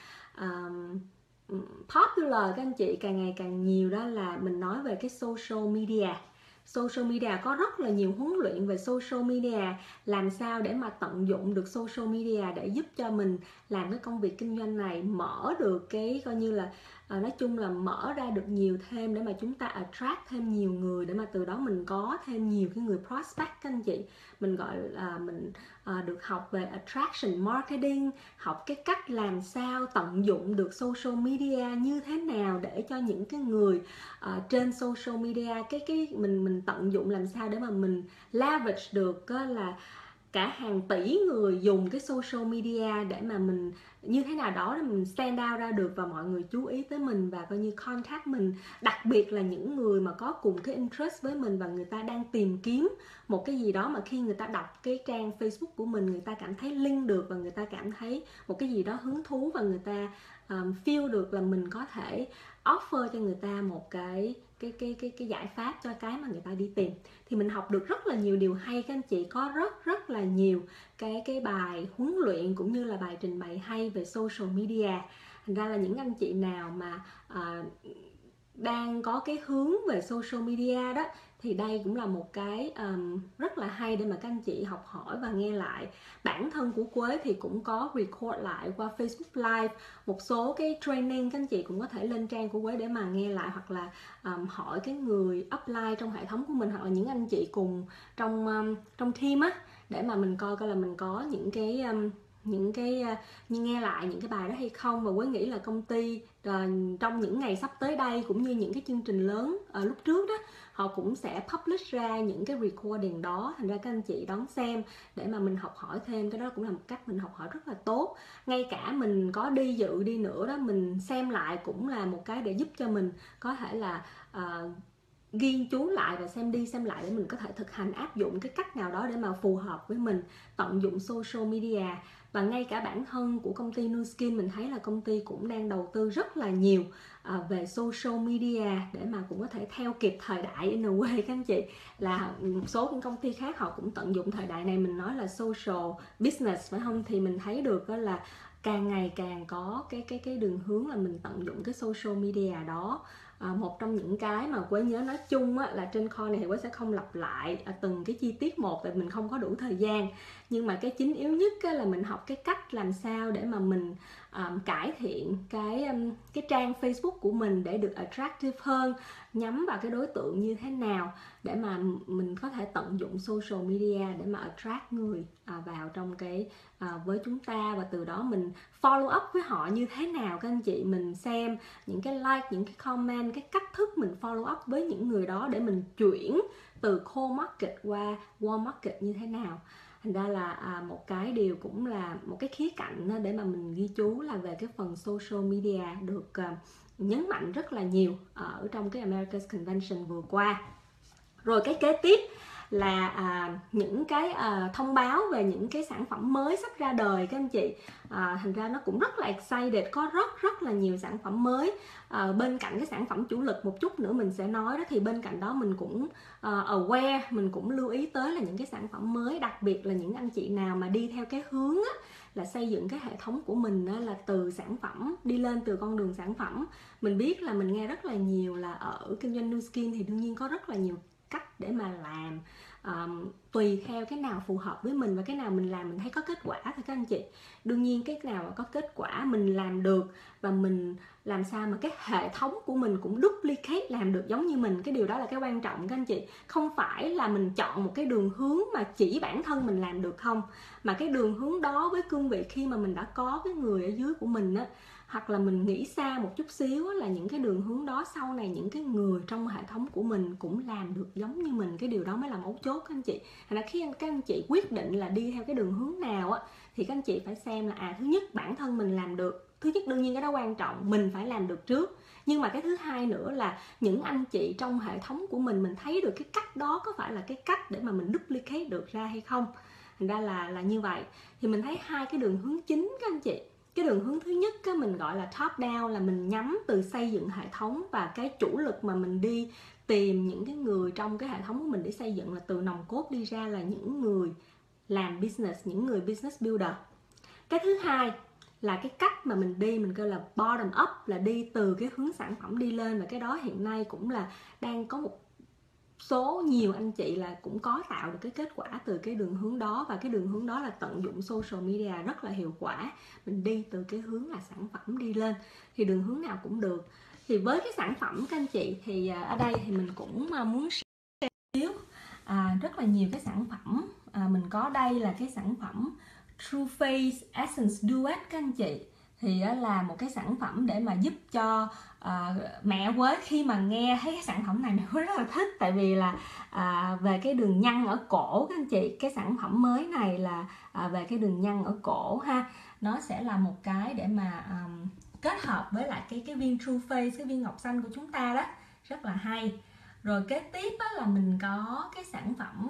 popular các anh chị, càng ngày càng nhiều, đó là mình nói về cái social media. Social media có rất là nhiều huấn luyện về social media, làm sao để mà tận dụng được social media để giúp cho mình làm cái công việc kinh doanh này, mở được cái coi như là nói chung là mở ra được nhiều thêm, để mà chúng ta attract thêm nhiều người, để mà từ đó mình có thêm nhiều cái người prospect các anh chị. Mình gọi là mình được học về attraction marketing, học cái cách làm sao tận dụng được social media như thế nào để cho những cái người trên social media, mình tận dụng làm sao để mà mình leverage được là cả hàng tỷ người dùng cái social media, để mà mình như thế nào đó để mình stand out ra được và mọi người chú ý tới mình và coi như contact mình, đặc biệt là những người mà có cùng cái interest với mình và người ta đang tìm kiếm một cái gì đó, mà khi người ta đọc cái trang Facebook của mình, người ta cảm thấy link được và người ta cảm thấy một cái gì đó hứng thú, và người ta feel được là mình có thể offer cho người ta một cái giải pháp cho cái mà người ta đi tìm. Thì mình học được rất là nhiều điều hay các anh chị, có rất là nhiều cái bài huấn luyện cũng như là bài trình bày hay về social media. Thành ra là những anh chị nào mà đang có cái hướng về social media đó, thì đây cũng là một cái rất là hay để mà các anh chị học hỏi và nghe lại. Bản thân của Quế thì cũng có record lại qua Facebook Live một số cái training, các anh chị cũng có thể lên trang của Quế để mà nghe lại, hoặc là hỏi cái người upline trong hệ thống của mình, hoặc là những anh chị cùng trong team á, để mà mình coi là mình có những cái nghe lại những cái bài đó hay không. Và Quế nghĩ là công ty trong những ngày sắp tới đây, cũng như những cái chương trình lớn lúc trước đó, họ cũng sẽ publish ra những cái recording đó, thành ra các anh chị đón xem để mà mình học hỏi thêm. Cái đó cũng là một cách mình học hỏi rất là tốt. Ngay cả mình có đi dự đi nữa đó, mình xem lại cũng là một cái để giúp cho mình có thể là ghi chú lại và xem đi xem lại, để mình có thể thực hành áp dụng cái cách nào đó để mà phù hợp với mình, tận dụng social media. Và ngay cả bản thân của công ty Nu Skin, mình thấy là công ty cũng đang đầu tư rất là nhiều về social media, để mà cũng có thể theo kịp thời đại in a way các anh chị. Là một số những công ty khác họ cũng tận dụng thời đại này, mình nói là social business phải không, thì mình thấy được đó là càng ngày càng có cái đường hướng là mình tận dụng cái social media đó. Một trong những cái mà Quế nhớ nói chung á, là trên call này thì Quế sẽ không lặp lại từng cái chi tiết một, tại mình không có đủ thời gian. Nhưng mà cái chính yếu nhất á, là mình học cái cách làm sao để mà mình cải thiện cái trang Facebook của mình để được attractive hơn, nhắm vào cái đối tượng như thế nào để mà mình có thể tận dụng social media để mà attract người vào trong cái với chúng ta, và từ đó mình follow up với họ như thế nào các anh chị. Mình xem những cái like, những cái comment, cái cách thức mình follow up với những người đó để mình chuyển từ cold market qua warm market như thế nào. Thành ra là một cái điều cũng là một cái khía cạnh để mà mình ghi chú là về cái phần social media được nhấn mạnh rất là nhiều ở trong cái America's Convention vừa qua. Rồi cái kế tiếp là những cái thông báo về những cái sản phẩm mới sắp ra đời các anh chị. Thành ra nó cũng rất là excited, có rất là nhiều sản phẩm mới. Bên cạnh cái sản phẩm chủ lực một chút nữa mình sẽ nói đó, thì bên cạnh đó mình cũng aware, mình cũng lưu ý tới là những cái sản phẩm mới, đặc biệt là những anh chị nào mà đi theo cái hướng á, là xây dựng cái hệ thống của mình á, là từ sản phẩm đi lên từ con đường sản phẩm. Mình biết là mình nghe rất là nhiều là ở kinh doanh Nu Skin thì đương nhiên có rất là nhiều cách để mà làm, tùy theo cái nào phù hợp với mình và cái nào mình làm mình thấy có kết quả thôi các anh chị. Đương nhiên cái nào mà có kết quả mình làm được và mình làm sao mà cái hệ thống của mình cũng duplicate làm được giống như mình, cái điều đó là cái quan trọng các anh chị. Không phải là mình chọn một cái đường hướng mà chỉ bản thân mình làm được không, mà cái đường hướng đó với cương vị khi mà mình đã có cái người ở dưới của mình á, hoặc là mình nghĩ xa một chút xíu là những cái đường hướng đó sau này những cái người trong hệ thống của mình cũng làm được giống như mình, cái điều đó mới là mấu chốt các anh chị. Thành ra khi các anh chị quyết định là đi theo cái đường hướng nào á, thì các anh chị phải xem là thứ nhất bản thân mình làm được, thứ nhất đương nhiên cái đó quan trọng, mình phải làm được trước. Nhưng mà cái thứ hai nữa là những anh chị trong hệ thống của mình thấy được cái cách đó có phải là cái cách để mà mình duplicate được ra hay không. Thành ra là như vậy. Thì mình thấy hai cái đường hướng chính các anh chị. Cái đường hướng thứ nhất cái mình gọi là top down, là mình nhắm từ xây dựng hệ thống, và cái chủ lực mà mình đi tìm những cái người trong cái hệ thống của mình để xây dựng là từ nòng cốt đi ra là những người làm business, những người business builder. Cái thứ hai là cái cách mà mình đi, mình kêu là bottom up, là đi từ cái hướng sản phẩm đi lên, và cái đó hiện nay cũng là đang có một số nhiều anh chị là cũng có tạo được cái kết quả từ cái đường hướng đó, và cái đường hướng đó là tận dụng social media rất là hiệu quả. Mình đi từ cái hướng là sản phẩm đi lên, thì đường hướng nào cũng được. Thì với cái sản phẩm các anh chị thì ở đây thì mình cũng muốn share rất là nhiều cái sản phẩm. Mình có đây là cái sản phẩm True Face Essence Duet các anh chị. Thì là một cái sản phẩm để mà giúp cho mẹ với khi mà nghe thấy cái sản phẩm này mẹ rất là thích, tại vì là về cái đường nhăn ở cổ các anh chị. Cái sản phẩm mới này là về cái đường nhăn ở cổ ha. Nó sẽ là một cái để mà kết hợp với lại cái viên True Face, cái viên ngọc xanh của chúng ta đó, rất là hay. Rồi kế tiếp là mình có cái sản phẩm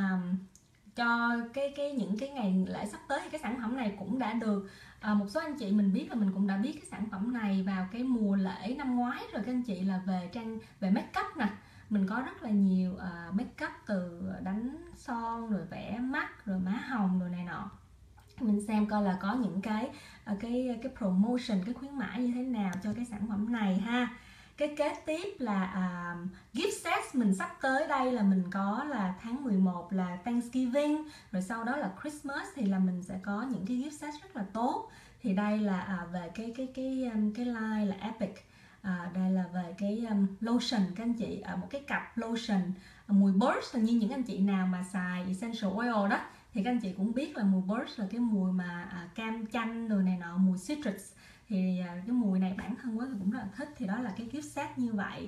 cho những cái ngày lễ sắp tới. Thì cái sản phẩm này cũng đã được một số anh chị mình biết, là mình cũng đã biết cái sản phẩm này vào cái mùa lễ năm ngoái rồi các anh chị, là về make up nè. Mình có rất là nhiều make up, từ đánh son rồi vẽ mắt rồi má hồng rồi này nọ. Mình xem coi là có những cái promotion, cái khuyến mãi như thế nào cho cái sản phẩm này ha. Cái kế tiếp là gift set mình sắp tới đây, là mình có là tháng 11 là Thanksgiving, rồi sau đó là Christmas, thì là mình sẽ có những cái gift set rất là tốt. Thì đây là về cái line là Epic. Đây là về cái lotion các anh chị, một cái cặp lotion mùi burst, là như những anh chị nào mà xài essential oil đó thì các anh chị cũng biết là mùi burst là cái mùi mà cam chanh rồi này nọ, mùi citrus. Thì cái mùi này bản thân quá thì cũng rất là thích. Thì đó là cái gift set như vậy.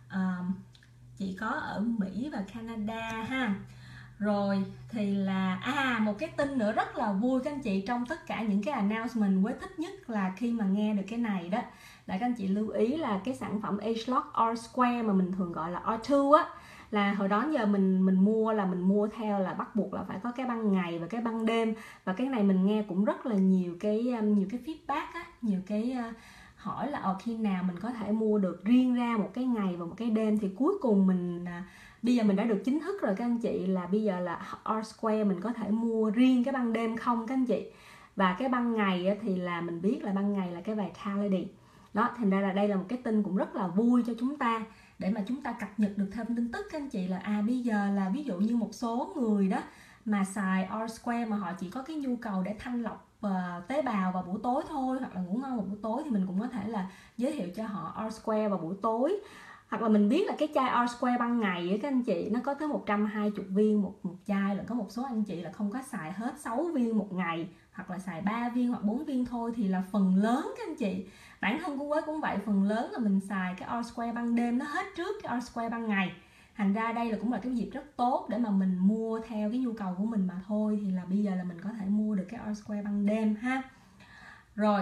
Chị có ở Mỹ và Canada ha. Rồi thì là một cái tin nữa rất là vui các anh chị, trong tất cả những cái announcement Quế thích nhất là khi mà nghe được cái này đó, là các anh chị lưu ý là cái sản phẩm ageLOC R Square mà mình thường gọi là R2 á, là hồi đó giờ mình mua theo là bắt buộc là phải có cái ban ngày và cái ban đêm. Và cái này mình nghe cũng rất là nhiều cái feedback á, nhiều cái hỏi là khi nào mình có thể mua được riêng ra một cái ngày và một cái đêm. Thì cuối cùng bây giờ mình đã được chính thức rồi các anh chị, là bây giờ là R Square mình có thể mua riêng cái ban đêm không các anh chị. Và cái ban ngày thì là mình biết là ban ngày là cái Vitality đó. Thành ra là đây là một cái tin cũng rất là vui cho chúng ta, để mà chúng ta cập nhật được thêm tin tức các anh chị, là bây giờ là ví dụ như một số người đó mà xài R Square mà họ chỉ có cái nhu cầu để thanh lọc tế bào vào buổi tối thôi, hoặc là ngủ ngon vào buổi tối, thì mình cũng có thể là giới thiệu cho họ R Square vào buổi tối. Hoặc là mình biết là cái chai R Square ban ngày ấy, các anh chị, nó có tới 120 viên một chai, là có một số anh chị là không có xài hết 6 viên một ngày, hoặc là xài 3 viên hoặc 4 viên thôi. Thì là phần lớn các anh chị, bản thân của Quế cũng vậy, phần lớn là mình xài cái R Square ban đêm nó hết trước cái R Square ban ngày. Thành ra đây là cũng là cái dịp rất tốt để mà mình mua theo cái nhu cầu của mình mà thôi. Thì là bây giờ là mình có thể mua được cái R Square ban đêm ha. Rồi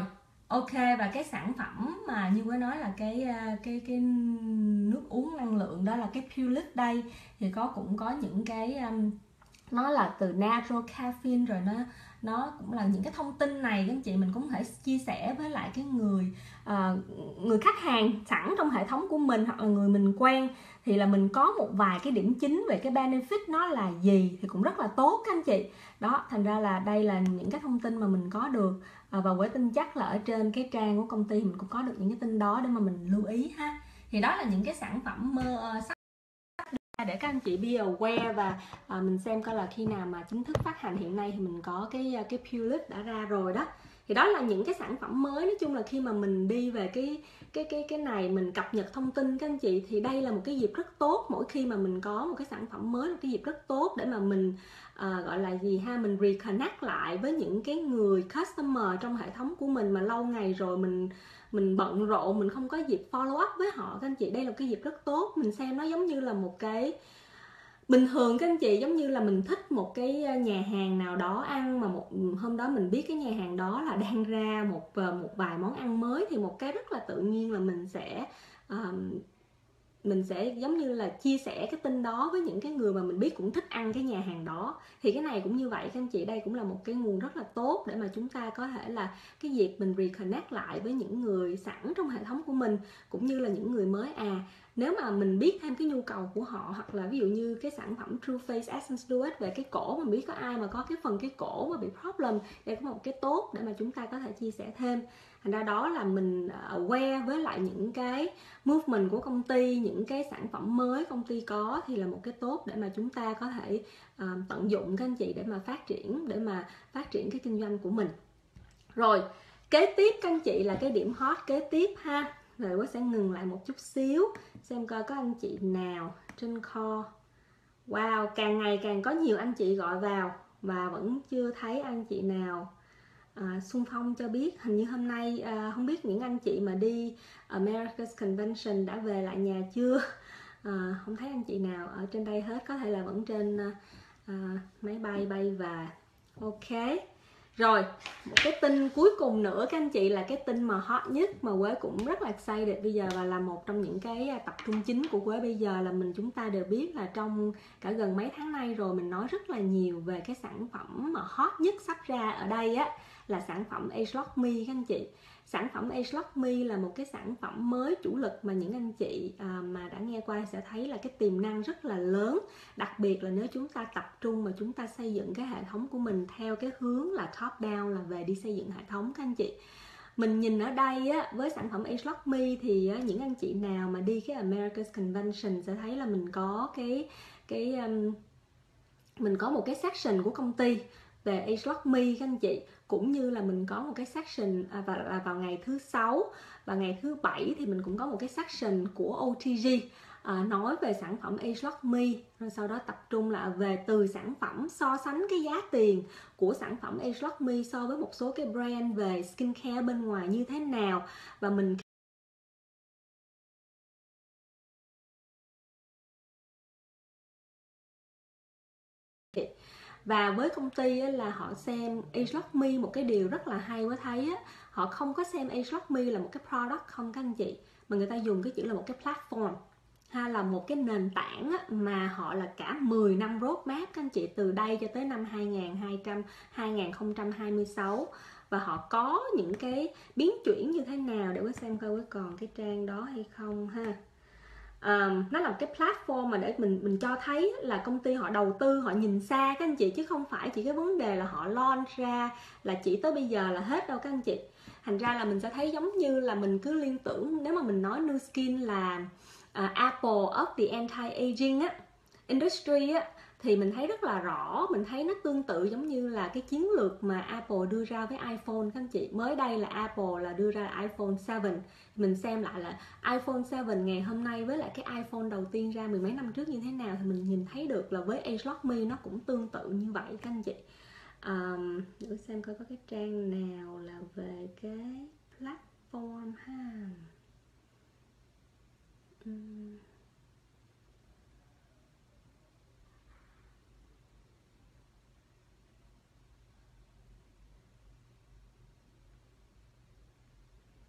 Ok, và cái sản phẩm mà như Quế nói là cái nước uống năng lượng đó là cái Pure đây, thì cũng có những cái nó là từ natural caffeine, rồi nó cũng là những cái thông tin này các anh chị mình cũng có thể chia sẻ với lại cái người khách hàng sẵn trong hệ thống của mình hoặc là người mình quen, thì là mình có một vài cái điểm chính về cái benefit nó là gì thì cũng rất là tốt các anh chị. Đó, thành ra là đây là những cái thông tin mà mình có được, và Quế tin chắc là ở trên cái trang của công ty mình cũng có được những cái tin đó để mà mình lưu ý ha. Thì đó là những cái sản phẩm sắp để các anh chị be aware, và mình xem coi là khi nào mà chính thức phát hành. Hiện nay thì mình có cái Pure đã ra rồi đó. Thì đó là những cái sản phẩm mới. Nói chung là khi mà mình đi về cái này, mình cập nhật thông tin các anh chị, thì đây là một cái dịp rất tốt. Mỗi khi mà mình có một cái sản phẩm mới là cái dịp rất tốt để mà mình gọi là gì ha, mình reconnect lại với những cái người customer trong hệ thống của mình mà lâu ngày rồi mình bận rộn, mình không có dịp follow up với họ các anh chị. Đây là một cái dịp rất tốt. Mình xem nó giống như là một cái bình thường các anh chị, giống như là mình thích một cái nhà hàng nào đó ăn, mà một hôm đó mình biết cái nhà hàng đó là đang ra một vài món ăn mới, thì một cái rất là tự nhiên là mình sẽ giống như là chia sẻ cái tin đó với những cái người mà mình biết cũng thích ăn cái nhà hàng đó. Thì cái này cũng như vậy các anh chị, đây cũng là một cái nguồn rất là tốt để mà chúng ta có thể là cái việc mình reconnect lại với những người sẵn trong hệ thống của mình, cũng như là những người mới. Nếu mà mình biết thêm cái nhu cầu của họ, hoặc là ví dụ như cái sản phẩm True Face Essence Duet về cái cổ, mà biết có ai mà có cái phần cái cổ mà bị problem, đây cũng là một cái tốt để mà chúng ta có thể chia sẻ thêm. Thành ra đó là mình aware với lại những cái movement của công ty, những cái sản phẩm mới công ty có, thì là một cái tốt để mà chúng ta có thể tận dụng các anh chị để mà phát triển cái kinh doanh của mình. Rồi kế tiếp các anh chị là cái điểm hot kế tiếp ha. Rồi Quế sẽ ngừng lại một chút xíu xem coi có anh chị nào trên call. Wow, càng ngày càng có nhiều anh chị gọi vào và vẫn chưa thấy anh chị nào xung phong cho biết. Hình như hôm nay không biết những anh chị mà đi America's Convention đã về lại nhà chưa. Không thấy anh chị nào ở trên đây hết, có thể là vẫn trên máy bay bay về. Ok. Rồi, một cái tin cuối cùng nữa các anh chị, là cái tin mà hot nhất mà Quế cũng rất là excited bây giờ, và là một trong những cái tập trung chính của Quế bây giờ, là chúng ta đều biết là trong cả gần mấy tháng nay rồi mình nói rất là nhiều về cái sản phẩm mà hot nhất sắp ra ở đây á, là sản phẩm ageLOC Me các anh chị. Sản phẩm ageLOC Me là một cái sản phẩm mới chủ lực mà những anh chị mà đã nghe qua sẽ thấy là cái tiềm năng rất là lớn, đặc biệt là nếu chúng ta tập trung mà chúng ta xây dựng cái hệ thống của mình theo cái hướng là top down, là về đi xây dựng hệ thống các anh chị. Mình nhìn ở đây á, với sản phẩm ageLOC Me thì những anh chị nào mà đi cái America's Convention sẽ thấy là mình có mình có một cái section của công ty về ageLOC Me các anh chị, cũng như là mình có một cái section vào ngày thứ 6 và ngày thứ 7 thì mình cũng có một cái section của OTG nói về sản phẩm ageLOC Me. Rồi sau đó tập trung là về từ sản phẩm, so sánh cái giá tiền của sản phẩm ageLOC Me so với một số cái brand về skincare bên ngoài như thế nào, và mình và với công ty là họ xem ageLOC Me một cái điều rất là hay mới thấy á, họ không có xem ageLOC Me là một cái product không các anh chị, mà người ta dùng cái chữ là một cái platform, hay là một cái nền tảng á, mà họ là cả 10 năm roadmap các anh chị, từ đây cho tới năm 2026, và họ có những cái biến chuyển như thế nào. Để xem coi còn cái trang đó hay không ha. Nó là một cái platform mà để mình cho thấy là công ty họ đầu tư, họ nhìn xa các anh chị, chứ không phải chỉ cái vấn đề là họ launch ra là chỉ tới bây giờ là hết đâu các anh chị. Thành ra là mình sẽ thấy giống như là mình cứ liên tưởng, nếu mà mình nói Nu Skin là Apple of the anti-aging industry thì mình thấy rất là rõ, mình thấy nó tương tự giống như là cái chiến lược mà Apple đưa ra với iPhone các anh chị. Mới đây là Apple là đưa ra iPhone 7, mình xem lại là iPhone 7 ngày hôm nay với lại cái iPhone đầu tiên ra mười mấy năm trước như thế nào, thì mình nhìn thấy được là với ageLOC Me nó cũng tương tự như vậy các anh chị. Để xem coi có cái trang nào là về cái platform ha.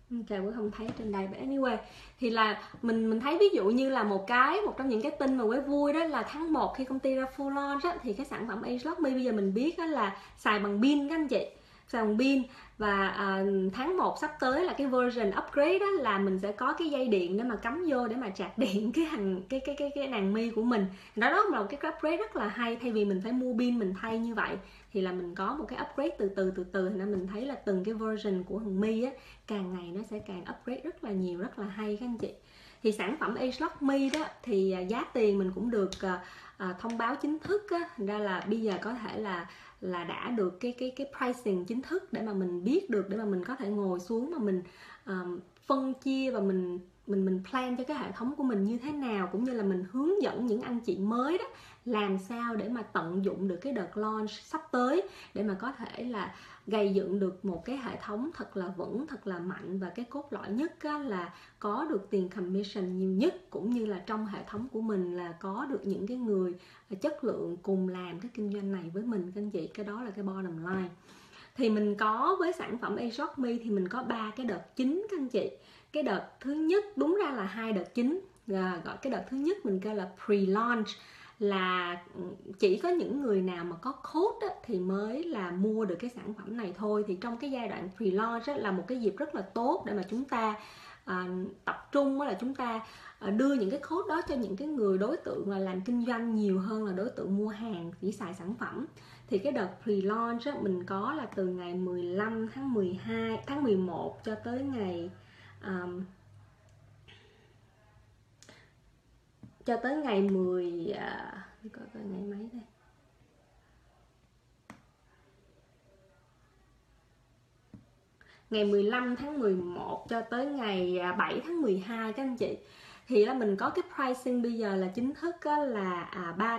Ok, Quế không thấy trên đây. But anyway, thì là mình thấy ví dụ như là một trong những cái tin mà Quế vui đó là tháng 1 khi công ty ra full launch á, thì cái sản phẩm Age Lock Me bây giờ mình biết đó là xài bằng pin các anh chị, xài bằng pin. Và tháng 1 sắp tới là cái version upgrade đó là mình sẽ có cái dây điện để mà cắm vô để mà sạc điện cái nàng mi của mình. Đó là một cái upgrade rất là hay, thay vì mình phải mua pin mình thay như vậy thì là mình có một cái upgrade từ từ nên mình thấy là từng cái version của thằng mi á càng ngày nó sẽ càng upgrade rất là nhiều, rất là hay các anh chị. Thì sản phẩm Age Lock Me đó thì giá tiền mình cũng được thông báo chính thức á, thành ra là bây giờ có thể là đã được cái pricing chính thức để mà mình biết được, để mà mình có thể ngồi xuống mà mình phân chia và mình plan cho cái hệ thống của mình như thế nào, cũng như là mình hướng dẫn những anh chị mới đó làm sao để mà tận dụng được cái đợt launch sắp tới để mà có thể là gây dựng được một cái hệ thống thật là vững, thật là mạnh. Và cái cốt lõi nhất là có được tiền commission nhiều nhất, cũng như là trong hệ thống của mình là có được những cái người chất lượng cùng làm cái kinh doanh này với mình các anh chị. Cái đó là cái bottom line. Thì mình có với sản phẩm Age Lock Me thì mình có 3 cái đợt chính các anh chị. Cái đợt thứ nhất, đúng ra là 2 đợt chính, gọi cái đợt thứ nhất mình kêu là pre-launch, là chỉ có những người nào mà có code á, thì mới là mua được cái sản phẩm này thôi. Thì trong cái giai đoạn pre-launch á, là một cái dịp rất là tốt để mà chúng ta tập trung là chúng ta đưa những cái code đó cho những cái người đối tượng là làm kinh doanh nhiều hơn là đối tượng mua hàng chỉ xài sản phẩm. Thì cái đợt pre-launch á, mình có là từ ngày 15 tháng 11 cho tới ngày cho tới ngày 10 coi ngày mấy đây, ngày 15 tháng 11 cho tới ngày 7 tháng 12 các anh chị. Thì là mình có cái pricing bây giờ là chính thức là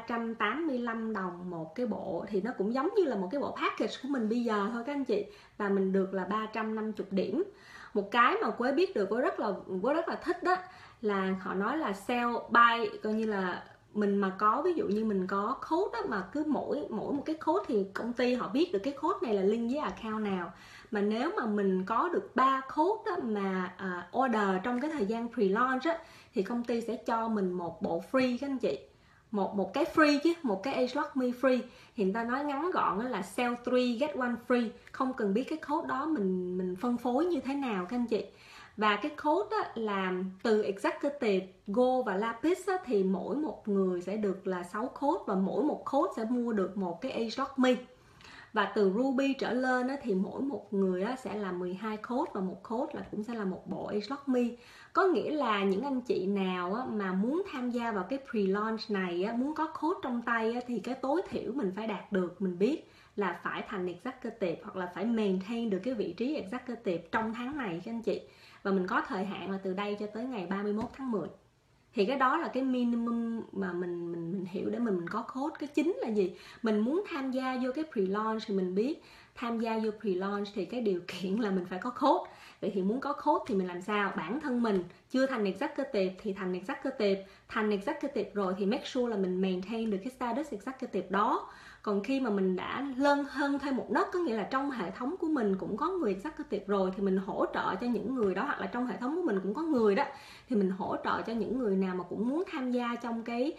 385 đồng một cái bộ. Thì nó cũng giống như là một cái bộ package của mình bây giờ thôi các anh chị. Và mình được là 350 điểm. Một cái mà Quế biết được, Quế rất là thích đó là họ nói là sell buy, coi như là mình mà có, ví dụ như mình có code đó, mà cứ mỗi một cái code thì công ty họ biết được cái code này là link với account nào. Mà nếu mà mình có được 3 code đó mà order trong cái thời gian pre-launch á, thì công ty sẽ cho mình một bộ free các anh chị. Một cái free chứ, một cái Age Lock Me free. Thì người ta nói ngắn gọn là sell 3 get 1 free. Không cần biết cái code đó mình phân phối như thế nào các anh chị. Và cái code á, là từ Executive, Gold và Lapis á, thì mỗi một người sẽ được là 6 code. Và mỗi một code sẽ mua được một cái Age Lock Me. Và từ Ruby trở lên á, thì mỗi một người á, sẽ là 12 code. Và một code là cũng sẽ là một bộ Age Lock Me. Có nghĩa là những anh chị nào á, mà muốn tham gia vào cái pre-launch này á, muốn có code trong tay á, thì cái tối thiểu mình phải đạt được, mình biết là phải thành Executive hoặc là phải maintain được cái vị trí Executive trong tháng này các anh chị. Và mình có thời hạn là từ đây cho tới ngày 31 tháng 10. Thì cái đó là cái minimum mà mình hiểu để mình có code. Cái chính là gì? Mình muốn tham gia vô cái pre-launch thì mình biết tham gia vô pre-launch thì cái điều kiện là mình phải có code. Vậy thì muốn có code thì mình làm sao? Bản thân mình chưa thành Executive thì thành Executive. Thành Executive rồi thì make sure là mình maintain được cái status Executive đó. Còn khi mà mình đã lên hơn thêm một nấc, có nghĩa là trong hệ thống của mình cũng có người Executive rồi, thì mình hỗ trợ cho những người đó, hoặc là trong hệ thống của mình cũng có người đó, thì mình hỗ trợ cho những người nào mà cũng muốn tham gia trong cái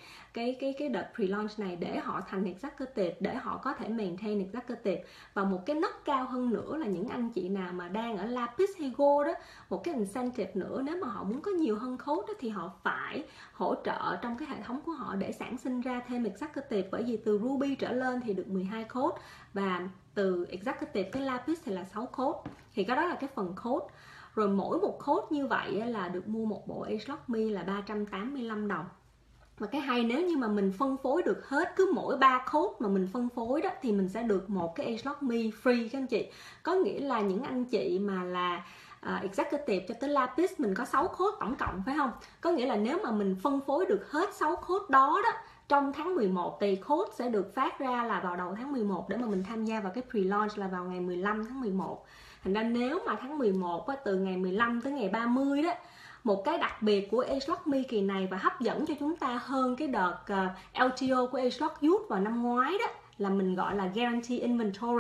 đợt pre-launch này để họ thành Executive, để họ có thể maintain Executive. Và một cái nấc cao hơn nữa là những anh chị nào mà đang ở Lapis hay Gold đó, một cái incentive nữa, nếu mà họ muốn có nhiều hơn code đó, thì họ phải hỗ trợ trong cái hệ thống của họ để sản sinh ra thêm Executive. Bởi vì từ Ruby trở lên thì được 12 code, và từ Executive tới Lapis thì là 6 code. Thì cái đó là cái phần code. Rồi mỗi một code như vậy là được mua một bộ Age Lock Me là 385 đồng. Và cái hay, nếu như mà mình phân phối được hết cứ mỗi 3 code mà mình phân phối đó, thì mình sẽ được một cái Age Lock Me free các anh chị. Có nghĩa là những anh chị mà là Executive cho tới Lapis mình có 6 code tổng cộng, phải không? Có nghĩa là nếu mà mình phân phối được hết 6 code đó trong tháng 11 thì code sẽ được phát ra là vào đầu tháng 11 để mà mình tham gia vào cái pre-launch là vào ngày 15 tháng 11. Thành ra nếu mà tháng 11 từ ngày 15 tới ngày 30 đó, một cái đặc biệt của Age Lock Me kỳ này và hấp dẫn cho chúng ta hơn cái đợt LTO của Age Lock Youth vào năm ngoái đó, là mình gọi là Guarantee Inventory.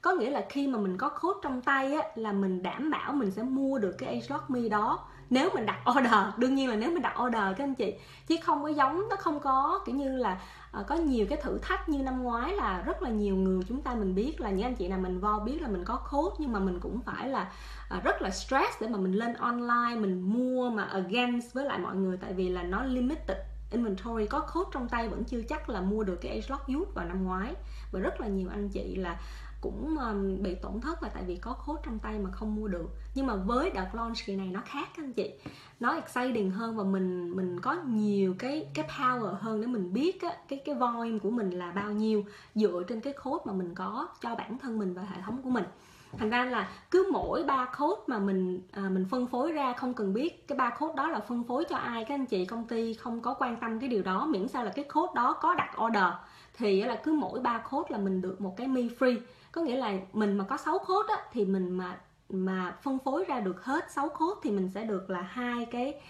Có nghĩa là khi mà mình có code trong tay á, là mình đảm bảo mình sẽ mua được cái Age Lock Me đó nếu mình đặt order. Đương nhiên là nếu mình đặt order các anh chị, chứ không có giống, nó không có kiểu như là có nhiều cái thử thách như năm ngoái là rất là nhiều người chúng ta mình biết là những anh chị nào mình vo biết là mình có code, nhưng mà mình cũng phải là rất là stress để mà mình lên online mình mua mà against với lại mọi người, tại vì là nó limited inventory, có code trong tay vẫn chưa chắc là mua được cái Age Lock Youth vào năm ngoái. Và rất là nhiều anh chị là cũng bị tổn thất là tại vì có code trong tay mà không mua được. Nhưng mà với đợt launch kỳ này nó khác các anh chị, nó exciting hơn và mình có nhiều cái power hơn để mình biết á, cái volume của mình là bao nhiêu dựa trên cái code mà mình có cho bản thân mình và hệ thống của mình. Thành ra là cứ mỗi 3 code mà mình phân phối ra, không cần biết cái 3 code đó là phân phối cho ai các anh chị, công ty không có quan tâm cái điều đó, miễn sao là cái code đó có đặt order thì là cứ mỗi 3 code là mình được một cái me free. Có nghĩa là mình mà có 6 code á, thì mình mà phân phối ra được hết 6 code thì mình sẽ được là hai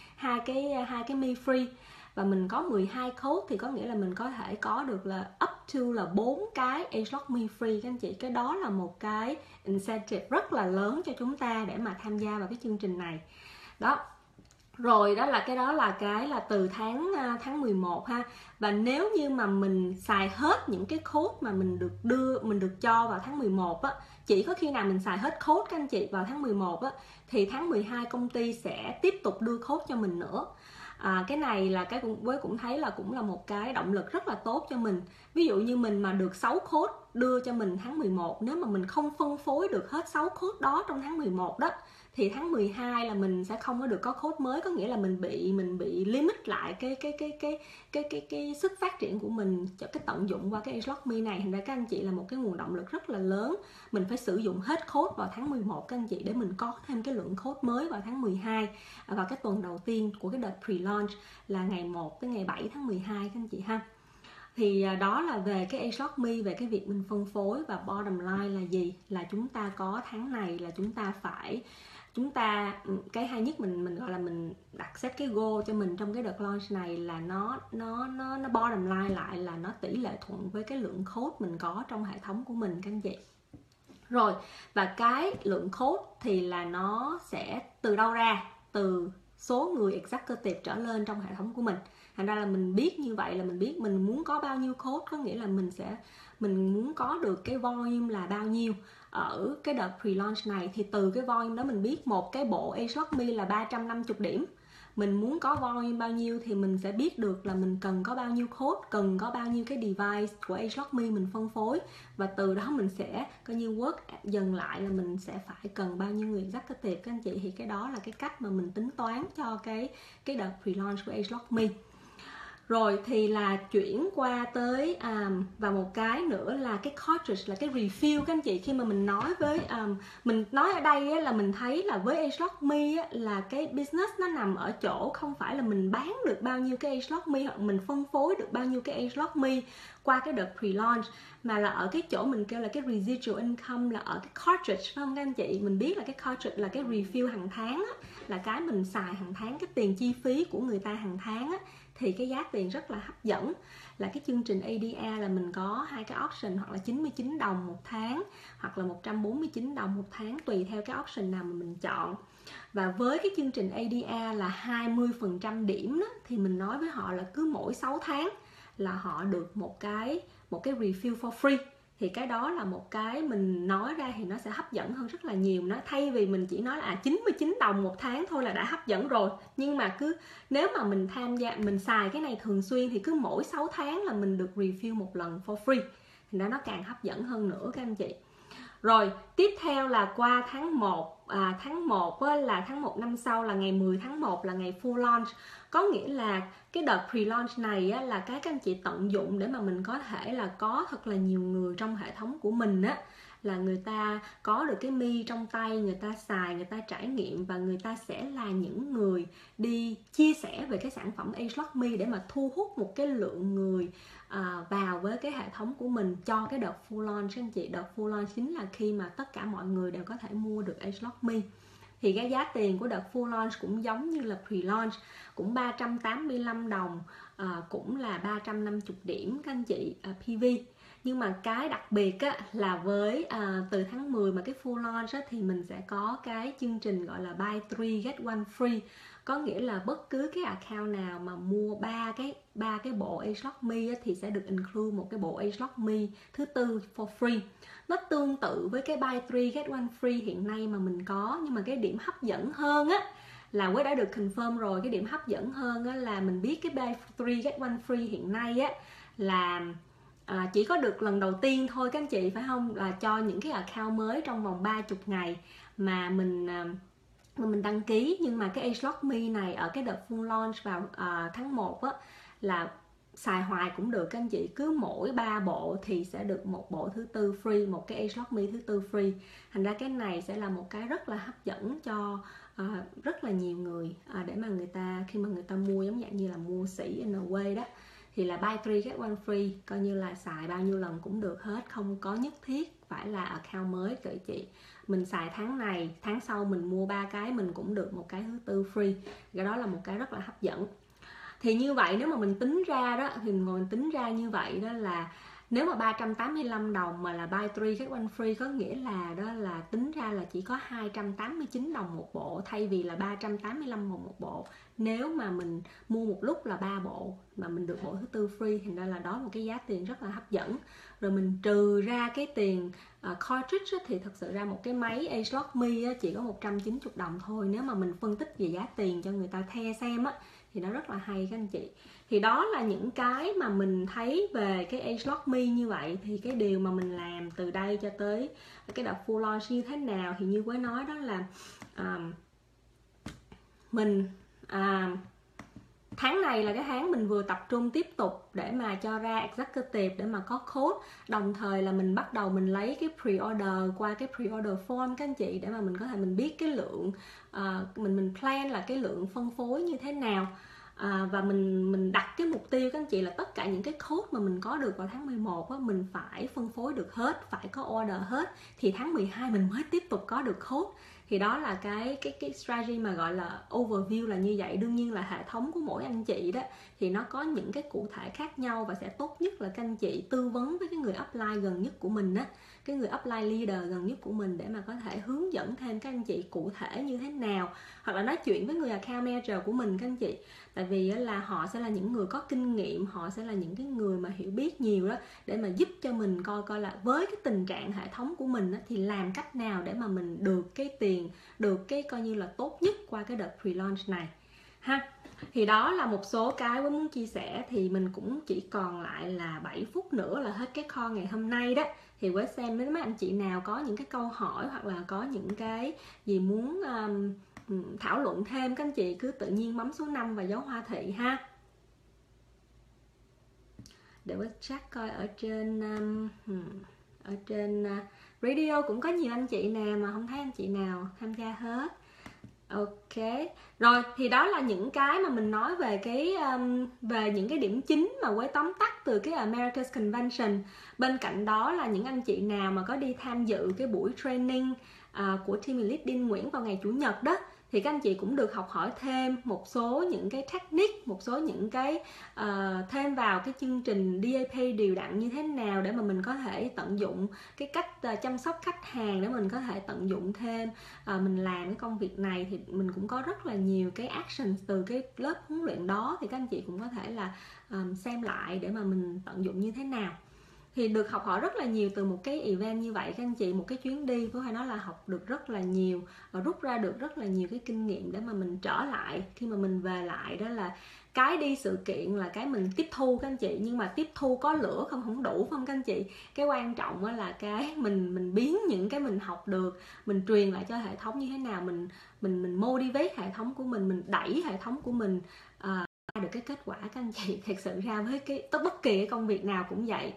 cái me free. Và mình có 12 code thì có nghĩa là mình có thể có được là up to là 4 cái Age Lock Me free các anh chị. Cái đó là một cái incentive rất là lớn cho chúng ta để mà tham gia vào cái chương trình này. Đó. Rồi đó là cái là từ tháng 11 ha. Và nếu như mà mình xài hết những cái code mà mình được cho vào tháng 11 á, chỉ có khi nào mình xài hết code các anh chị vào tháng 11 á, thì tháng 12 công ty sẽ tiếp tục đưa code cho mình nữa. Cái này là cái cũng thấy là cũng là một cái động lực rất là tốt cho mình. Ví dụ như mình mà được 6 code đưa cho mình tháng 11, nếu mà mình không phân phối được hết 6 code đó trong tháng 11 đó, thì tháng 12 là mình sẽ không có được có code mới, có nghĩa là mình bị limit lại cái sức phát triển của mình cho cái tận dụng qua cái Age Lock Me này. Thành ra các anh chị là một cái nguồn động lực rất là lớn. Mình phải sử dụng hết code vào tháng 11 các anh chị, để mình có thêm cái lượng code mới vào tháng 12 vào cái tuần đầu tiên của cái đợt pre-launch là ngày 1 tới ngày 7 tháng 12 các anh chị ha. Thì đó là về cái Age Lock Me, về cái việc mình phân phối. Và bottom line là gì? Là chúng ta có tháng này là chúng ta cái hay nhất mình gọi là mình đặt set cái goal cho mình trong cái đợt launch này là nó bottom line lại là nó tỷ lệ thuận với cái lượng code mình có trong hệ thống của mình các anh chị. Rồi, và cái lượng code thì là nó sẽ từ đâu ra? Từ số người executive trở lên trong hệ thống của mình. Thành ra là mình biết như vậy là mình biết mình muốn có bao nhiêu code, có nghĩa là mình muốn có được cái volume là bao nhiêu ở cái đợt pre-launch này. Thì từ cái volume đó mình biết một cái bộ Age Lock Me là 350 điểm, mình muốn có volume bao nhiêu thì mình sẽ biết được là mình cần có bao nhiêu code, cần có bao nhiêu cái device của Age Lock Me mình phân phối. Và từ đó mình sẽ coi như work dần lại là mình sẽ phải cần bao nhiêu người executive các anh chị. Thì cái đó là cái cách mà mình tính toán cho cái đợt pre-launch của Age Lock Me. Rồi thì là chuyển qua tới và một cái nữa là cái cartridge, là cái refill các anh chị. Khi mà mình nói với mình nói ở đây á, là mình thấy là với Age Lock Me á, là cái business nó nằm ở chỗ không phải là mình bán được bao nhiêu cái Age Lock Me hoặc mình phân phối được bao nhiêu cái Age Lock Me qua cái đợt pre-launch, mà là ở cái chỗ mình kêu là cái residual income, là ở cái cartridge, phải không các anh chị? Mình biết là cái cartridge là cái refill hàng tháng á, là cái mình xài hàng tháng, cái tiền chi phí của người ta hàng tháng á, thì cái giá tiền rất là hấp dẫn. Là cái chương trình ADR là mình có hai cái option, hoặc là 99 đồng một tháng hoặc là 149 đồng một tháng, tùy theo cái option nào mà mình chọn. Và với cái chương trình ADR là 20% điểm đó, thì mình nói với họ là cứ mỗi 6 tháng là họ được một cái refill for free. Thì cái đó là một cái mình nói ra thì nó sẽ hấp dẫn hơn rất là nhiều. Nó thay vì mình chỉ nói là 99 đồng một tháng thôi là đã hấp dẫn rồi, nhưng mà nếu mà mình tham gia, mình xài cái này thường xuyên thì cứ mỗi 6 tháng là mình được refill một lần for free, thì nó càng hấp dẫn hơn nữa các anh chị. Rồi tiếp theo là qua tháng 1 tháng 1 là tháng 1 năm sau là ngày 10 tháng 1 là ngày full launch. Có nghĩa là cái đợt pre-launch này á, là các anh chị tận dụng để mà mình có thể là có thật là nhiều người trong hệ thống của mình á, là người ta có được cái Mi trong tay, người ta xài, người ta trải nghiệm, và người ta sẽ là những người đi chia sẻ về cái sản phẩm Age Lock Me để mà thu hút một cái lượng người vào với cái hệ thống của mình cho cái đợt full launch anh chị. Đợt full launch chính là khi mà tất cả mọi người đều có thể mua được Age Lock Me. Thì cái giá tiền của đợt full launch cũng giống như là pre-launch, cũng 385 đồng, cũng là 350 điểm các anh chị PV. Nhưng mà cái đặc biệt á, là với từ tháng 10 mà cái full launch á, thì mình sẽ có cái chương trình gọi là buy 3 get 1 free. Có nghĩa là bất cứ cái account nào mà mua ba cái bộ Age Lock Me á, thì sẽ được include một cái bộ Age Lock Me thứ tư for free. Nó tương tự với cái buy 3 get 1 free hiện nay mà mình có, nhưng mà cái điểm hấp dẫn hơn á là Quế đã được confirm rồi. Cái điểm hấp dẫn hơn á là mình biết cái buy 3 get 1 free hiện nay á là chỉ có được lần đầu tiên thôi các anh chị, phải không? Là cho những cái account mới trong vòng 30 ngày mà mình đăng ký. Nhưng mà cái Age Lock Me này ở cái đợt full launch vào tháng 1 á, là xài hoài cũng được các anh chị. Cứ mỗi 3 bộ thì sẽ được một bộ thứ tư free, một cái Age Lock Me thứ tư free. Thành ra cái này sẽ là một cái rất là hấp dẫn cho rất là nhiều người, để mà người ta khi mà người ta mua giống dạng như là mua sỉ in a way đó, thì là buy 3 get 1 free, coi như là xài bao nhiêu lần cũng được hết, không có nhất thiết phải là account mới các chị. Mình xài tháng này, tháng sau mình mua 3 cái mình cũng được một cái thứ tư free. Cái đó là một cái rất là hấp dẫn. Thì như vậy nếu mà mình tính ra đó, thì mình ngồi mình tính ra như vậy đó, là nếu mà 385 đồng mà là buy 3 get 1 free, có nghĩa là đó là tính ra là chỉ có 289 đồng một bộ, thay vì là 385 đồng một bộ. Nếu mà mình mua một lúc là 3 bộ mà mình được bộ thứ tư free, thì đó là một cái giá tiền rất là hấp dẫn. Rồi mình trừ ra cái tiền cartridge thì thật sự ra một cái máy Age Lock Me chỉ có 190 đồng thôi. Nếu mà mình phân tích về giá tiền cho người ta the xem á, thì nó rất là hay các anh chị. Thì đó là những cái mà mình thấy về cái Age Lock Me như vậy. Thì cái điều mà mình làm từ đây cho tới cái đợt full launch như thế nào, thì như Quế nói đó là mình tháng này là cái tháng mình vừa tập trung tiếp tục để mà cho ra executive để mà có code, đồng thời là mình bắt đầu mình lấy cái pre-order qua cái pre-order form các anh chị, để mà mình có thể mình biết cái lượng mình plan là cái lượng phân phối như thế nào. Và mình đặt cái mục tiêu các anh chị là tất cả những cái code mà mình có được vào tháng 11 á, mình phải phân phối được hết, phải có order hết, thì tháng 12 mình mới tiếp tục có được code. Thì đó là cái strategy mà gọi là overview là như vậy. Đương nhiên là hệ thống của mỗi anh chị đó thì nó có những cái cụ thể khác nhau, và sẽ tốt nhất là các anh chị tư vấn với cái người upline gần nhất của mình á, cái người upline leader gần nhất của mình, để mà có thể hướng dẫn thêm các anh chị cụ thể như thế nào, hoặc là nói chuyện với người account manager của mình các anh chị. Tại vì là họ sẽ là những người có kinh nghiệm, họ sẽ là những cái người mà hiểu biết nhiều đó, để mà giúp cho mình coi là với cái tình trạng hệ thống của mình đó, thì làm cách nào để mà mình được cái tiền, được cái coi như là tốt nhất qua cái đợt pre-launch này ha. Thì đó là một số cái với muốn chia sẻ. Thì mình cũng chỉ còn lại là 7 phút nữa là hết cái call ngày hôm nay đó. Thì với xem nếu mấy anh chị nào có những cái câu hỏi, hoặc là có những cái gì muốn thảo luận thêm, các anh chị cứ tự nhiên bấm số 5 và dấu hoa thị ha. Để với check coi ở trên radio cũng có nhiều anh chị nào mà không thấy anh chị nào tham gia hết. Ok, rồi thì đó là những cái mà mình nói về về những cái điểm chính mà Quế tóm tắt từ cái America's Convention. Bên cạnh đó là những anh chị nào mà có đi tham dự cái buổi training của Team Elite Dean Nguyễn vào ngày Chủ nhật đó, thì các anh chị cũng được học hỏi thêm một số những cái technique, một số những cái thêm vào cái chương trình DAP đều đặn như thế nào, để mà mình có thể tận dụng cái cách chăm sóc khách hàng, để mình có thể tận dụng thêm mình làm cái công việc này. Thì mình cũng có rất là nhiều cái action từ cái lớp huấn luyện đó, thì các anh chị cũng có thể là xem lại để mà mình tận dụng như thế nào. Thì được học hỏi rất là nhiều từ một cái event như vậy các anh chị. Một cái chuyến đi có phải nói là học được rất là nhiều, và rút ra được rất là nhiều cái kinh nghiệm để mà mình trở lại khi mà mình về lại. Đó là cái đi sự kiện là cái mình tiếp thu các anh chị, nhưng mà tiếp thu có lửa không đủ, không các anh chị. Cái quan trọng là cái mình biến những cái mình học được, mình truyền lại cho hệ thống như thế nào, mình motivate hệ thống của mình đẩy hệ thống của mình được cái kết quả các anh chị. Thật sự ra với bất kỳ cái công việc nào cũng vậy,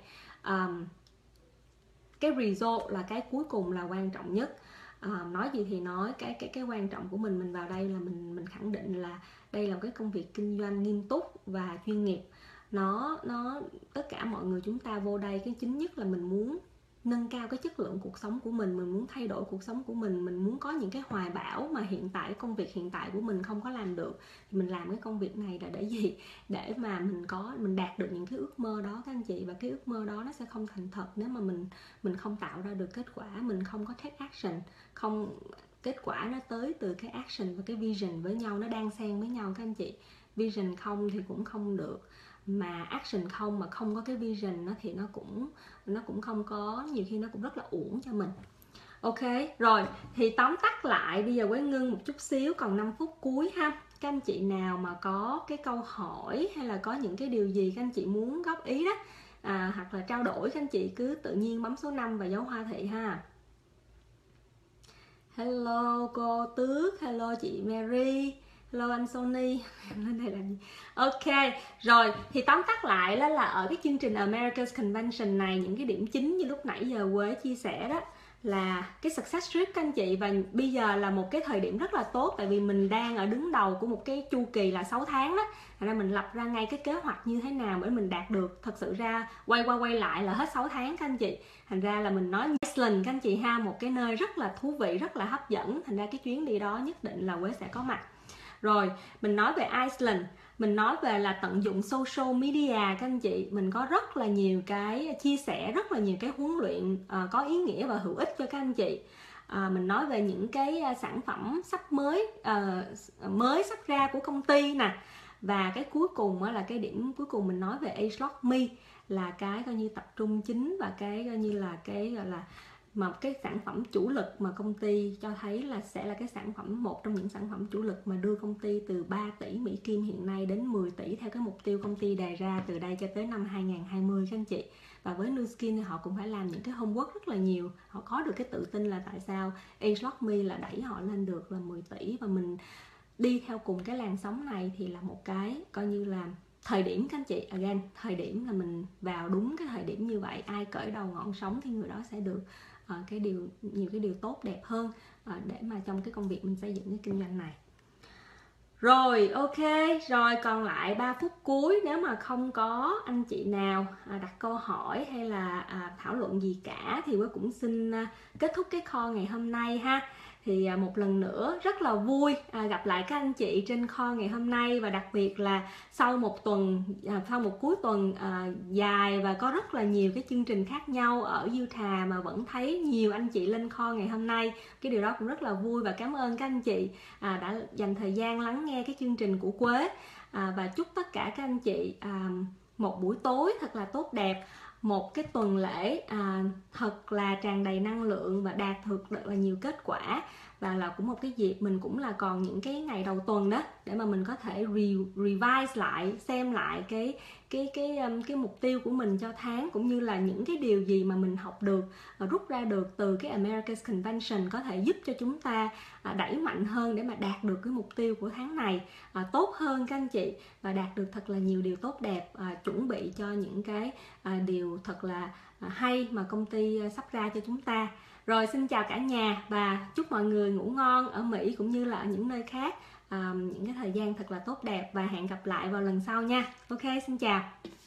cái result là cái cuối cùng là quan trọng nhất. Nói gì thì nói, cái quan trọng của mình vào đây là mình khẳng định là đây là một cái công việc kinh doanh nghiêm túc và chuyên nghiệp. Nó tất cả mọi người chúng ta vô đây, cái chính nhất là mình muốn nâng cao cái chất lượng cuộc sống của mình muốn thay đổi cuộc sống của mình muốn có những cái hoài bão mà hiện tại công việc hiện tại của mình không có làm được, thì mình làm cái công việc này là để gì? Để mà mình đạt được những cái ước mơ đó các anh chị. Và cái ước mơ đó nó sẽ không thành thật nếu mà mình không tạo ra được kết quả, mình không có take action, không, kết quả nó tới từ cái action và cái vision với nhau, nó đan xen với nhau các anh chị. Vision không thì cũng không được, mà action không mà không có cái vision nó thì nó cũng không có, nhiều khi nó cũng rất là uổng cho mình. Ok, rồi thì tóm tắt lại, bây giờ Quế ngưng một chút xíu, còn 5 phút cuối ha. Các anh chị nào mà có cái câu hỏi hay là có những cái điều gì các anh chị muốn góp ý đó, hoặc là trao đổi, các anh chị cứ tự nhiên bấm số 5 và dấu hoa thị ha. Hello cô Tước, hello chị Mary, hello anh Sony. Lên đây làm gì? Ok, rồi thì tóm tắt lại đó là ở cái chương trình America's Convention này, những cái điểm chính như lúc nãy giờ Quế chia sẻ đó là cái success trip các anh chị. Và bây giờ là một cái thời điểm rất là tốt, tại vì mình đang ở đứng đầu của một cái chu kỳ là 6 tháng đó, thành ra mình lập ra ngay cái kế hoạch như thế nào để mình đạt được. Thật sự ra quay qua quay lại là hết 6 tháng các anh chị, thành ra là mình nói Iceland các anh chị ha, một cái nơi rất là thú vị, rất là hấp dẫn, thành ra cái chuyến đi đó nhất định là Quế sẽ có mặt. Rồi mình nói về Iceland, mình nói về là tận dụng social media các anh chị. Mình có rất là nhiều cái chia sẻ, rất là nhiều cái huấn luyện có ý nghĩa và hữu ích cho các anh chị. Mình nói về những cái sản phẩm sắp mới sắp ra của công ty nè. Và cái cuối cùng là cái điểm cuối cùng mình nói về ageLock.me, là cái coi như tập trung chính và cái coi như là cái gọi là mà cái sản phẩm chủ lực mà công ty cho thấy là sẽ là cái sản phẩm, một trong những sản phẩm chủ lực mà đưa công ty từ 3 tỷ Mỹ Kim hiện nay đến 10 tỷ theo cái mục tiêu công ty đề ra từ đây cho tới năm 2020 các anh chị. Và với Nu Skin thì họ cũng phải làm những cái homework rất là nhiều, họ có được cái tự tin là tại sao ageLock.me là đẩy họ lên được là 10 tỷ. Và mình đi theo cùng cái làn sóng này thì là một cái coi như là thời điểm các anh chị. Again, thời điểm là mình vào đúng cái thời điểm như vậy, ai cởi đầu ngọn sóng thì người đó sẽ được nhiều cái điều tốt đẹp hơn để mà trong cái công việc mình xây dựng cái kinh doanh này. Rồi ok, rồi còn lại 3 phút cuối, nếu mà không có anh chị nào đặt câu hỏi hay là thảo luận gì cả thì Quế cũng xin kết thúc cái call ngày hôm nay ha. Thì một lần nữa rất là vui gặp lại các anh chị trên call ngày hôm nay, và đặc biệt là sau một cuối tuần dài và có rất là nhiều cái chương trình khác nhau ở Utah mà vẫn thấy nhiều anh chị lên call ngày hôm nay. Cái điều đó cũng rất là vui và cảm ơn các anh chị đã dành thời gian lắng nghe cái chương trình của Quế. Và chúc tất cả các anh chị một buổi tối thật là tốt đẹp, một cái tuần lễ thật là tràn đầy năng lượng và đạt được là nhiều kết quả. Và là cũng một cái dịp mình cũng là còn những cái ngày đầu tuần đó để mà mình có thể revise lại, xem lại cái mục tiêu của mình cho tháng, cũng như là những cái điều gì mà mình học được, rút ra được từ cái America's Convention có thể giúp cho chúng ta đẩy mạnh hơn để mà đạt được cái mục tiêu của tháng này tốt hơn các anh chị, và đạt được thật là nhiều điều tốt đẹp, chuẩn bị cho những cái điều thật là hay mà công ty sắp ra cho chúng ta. Rồi xin chào cả nhà và chúc mọi người ngủ ngon ở Mỹ cũng như là ở những nơi khác, những cái thời gian thật là tốt đẹp, và hẹn gặp lại vào lần sau nha. Ok, xin chào.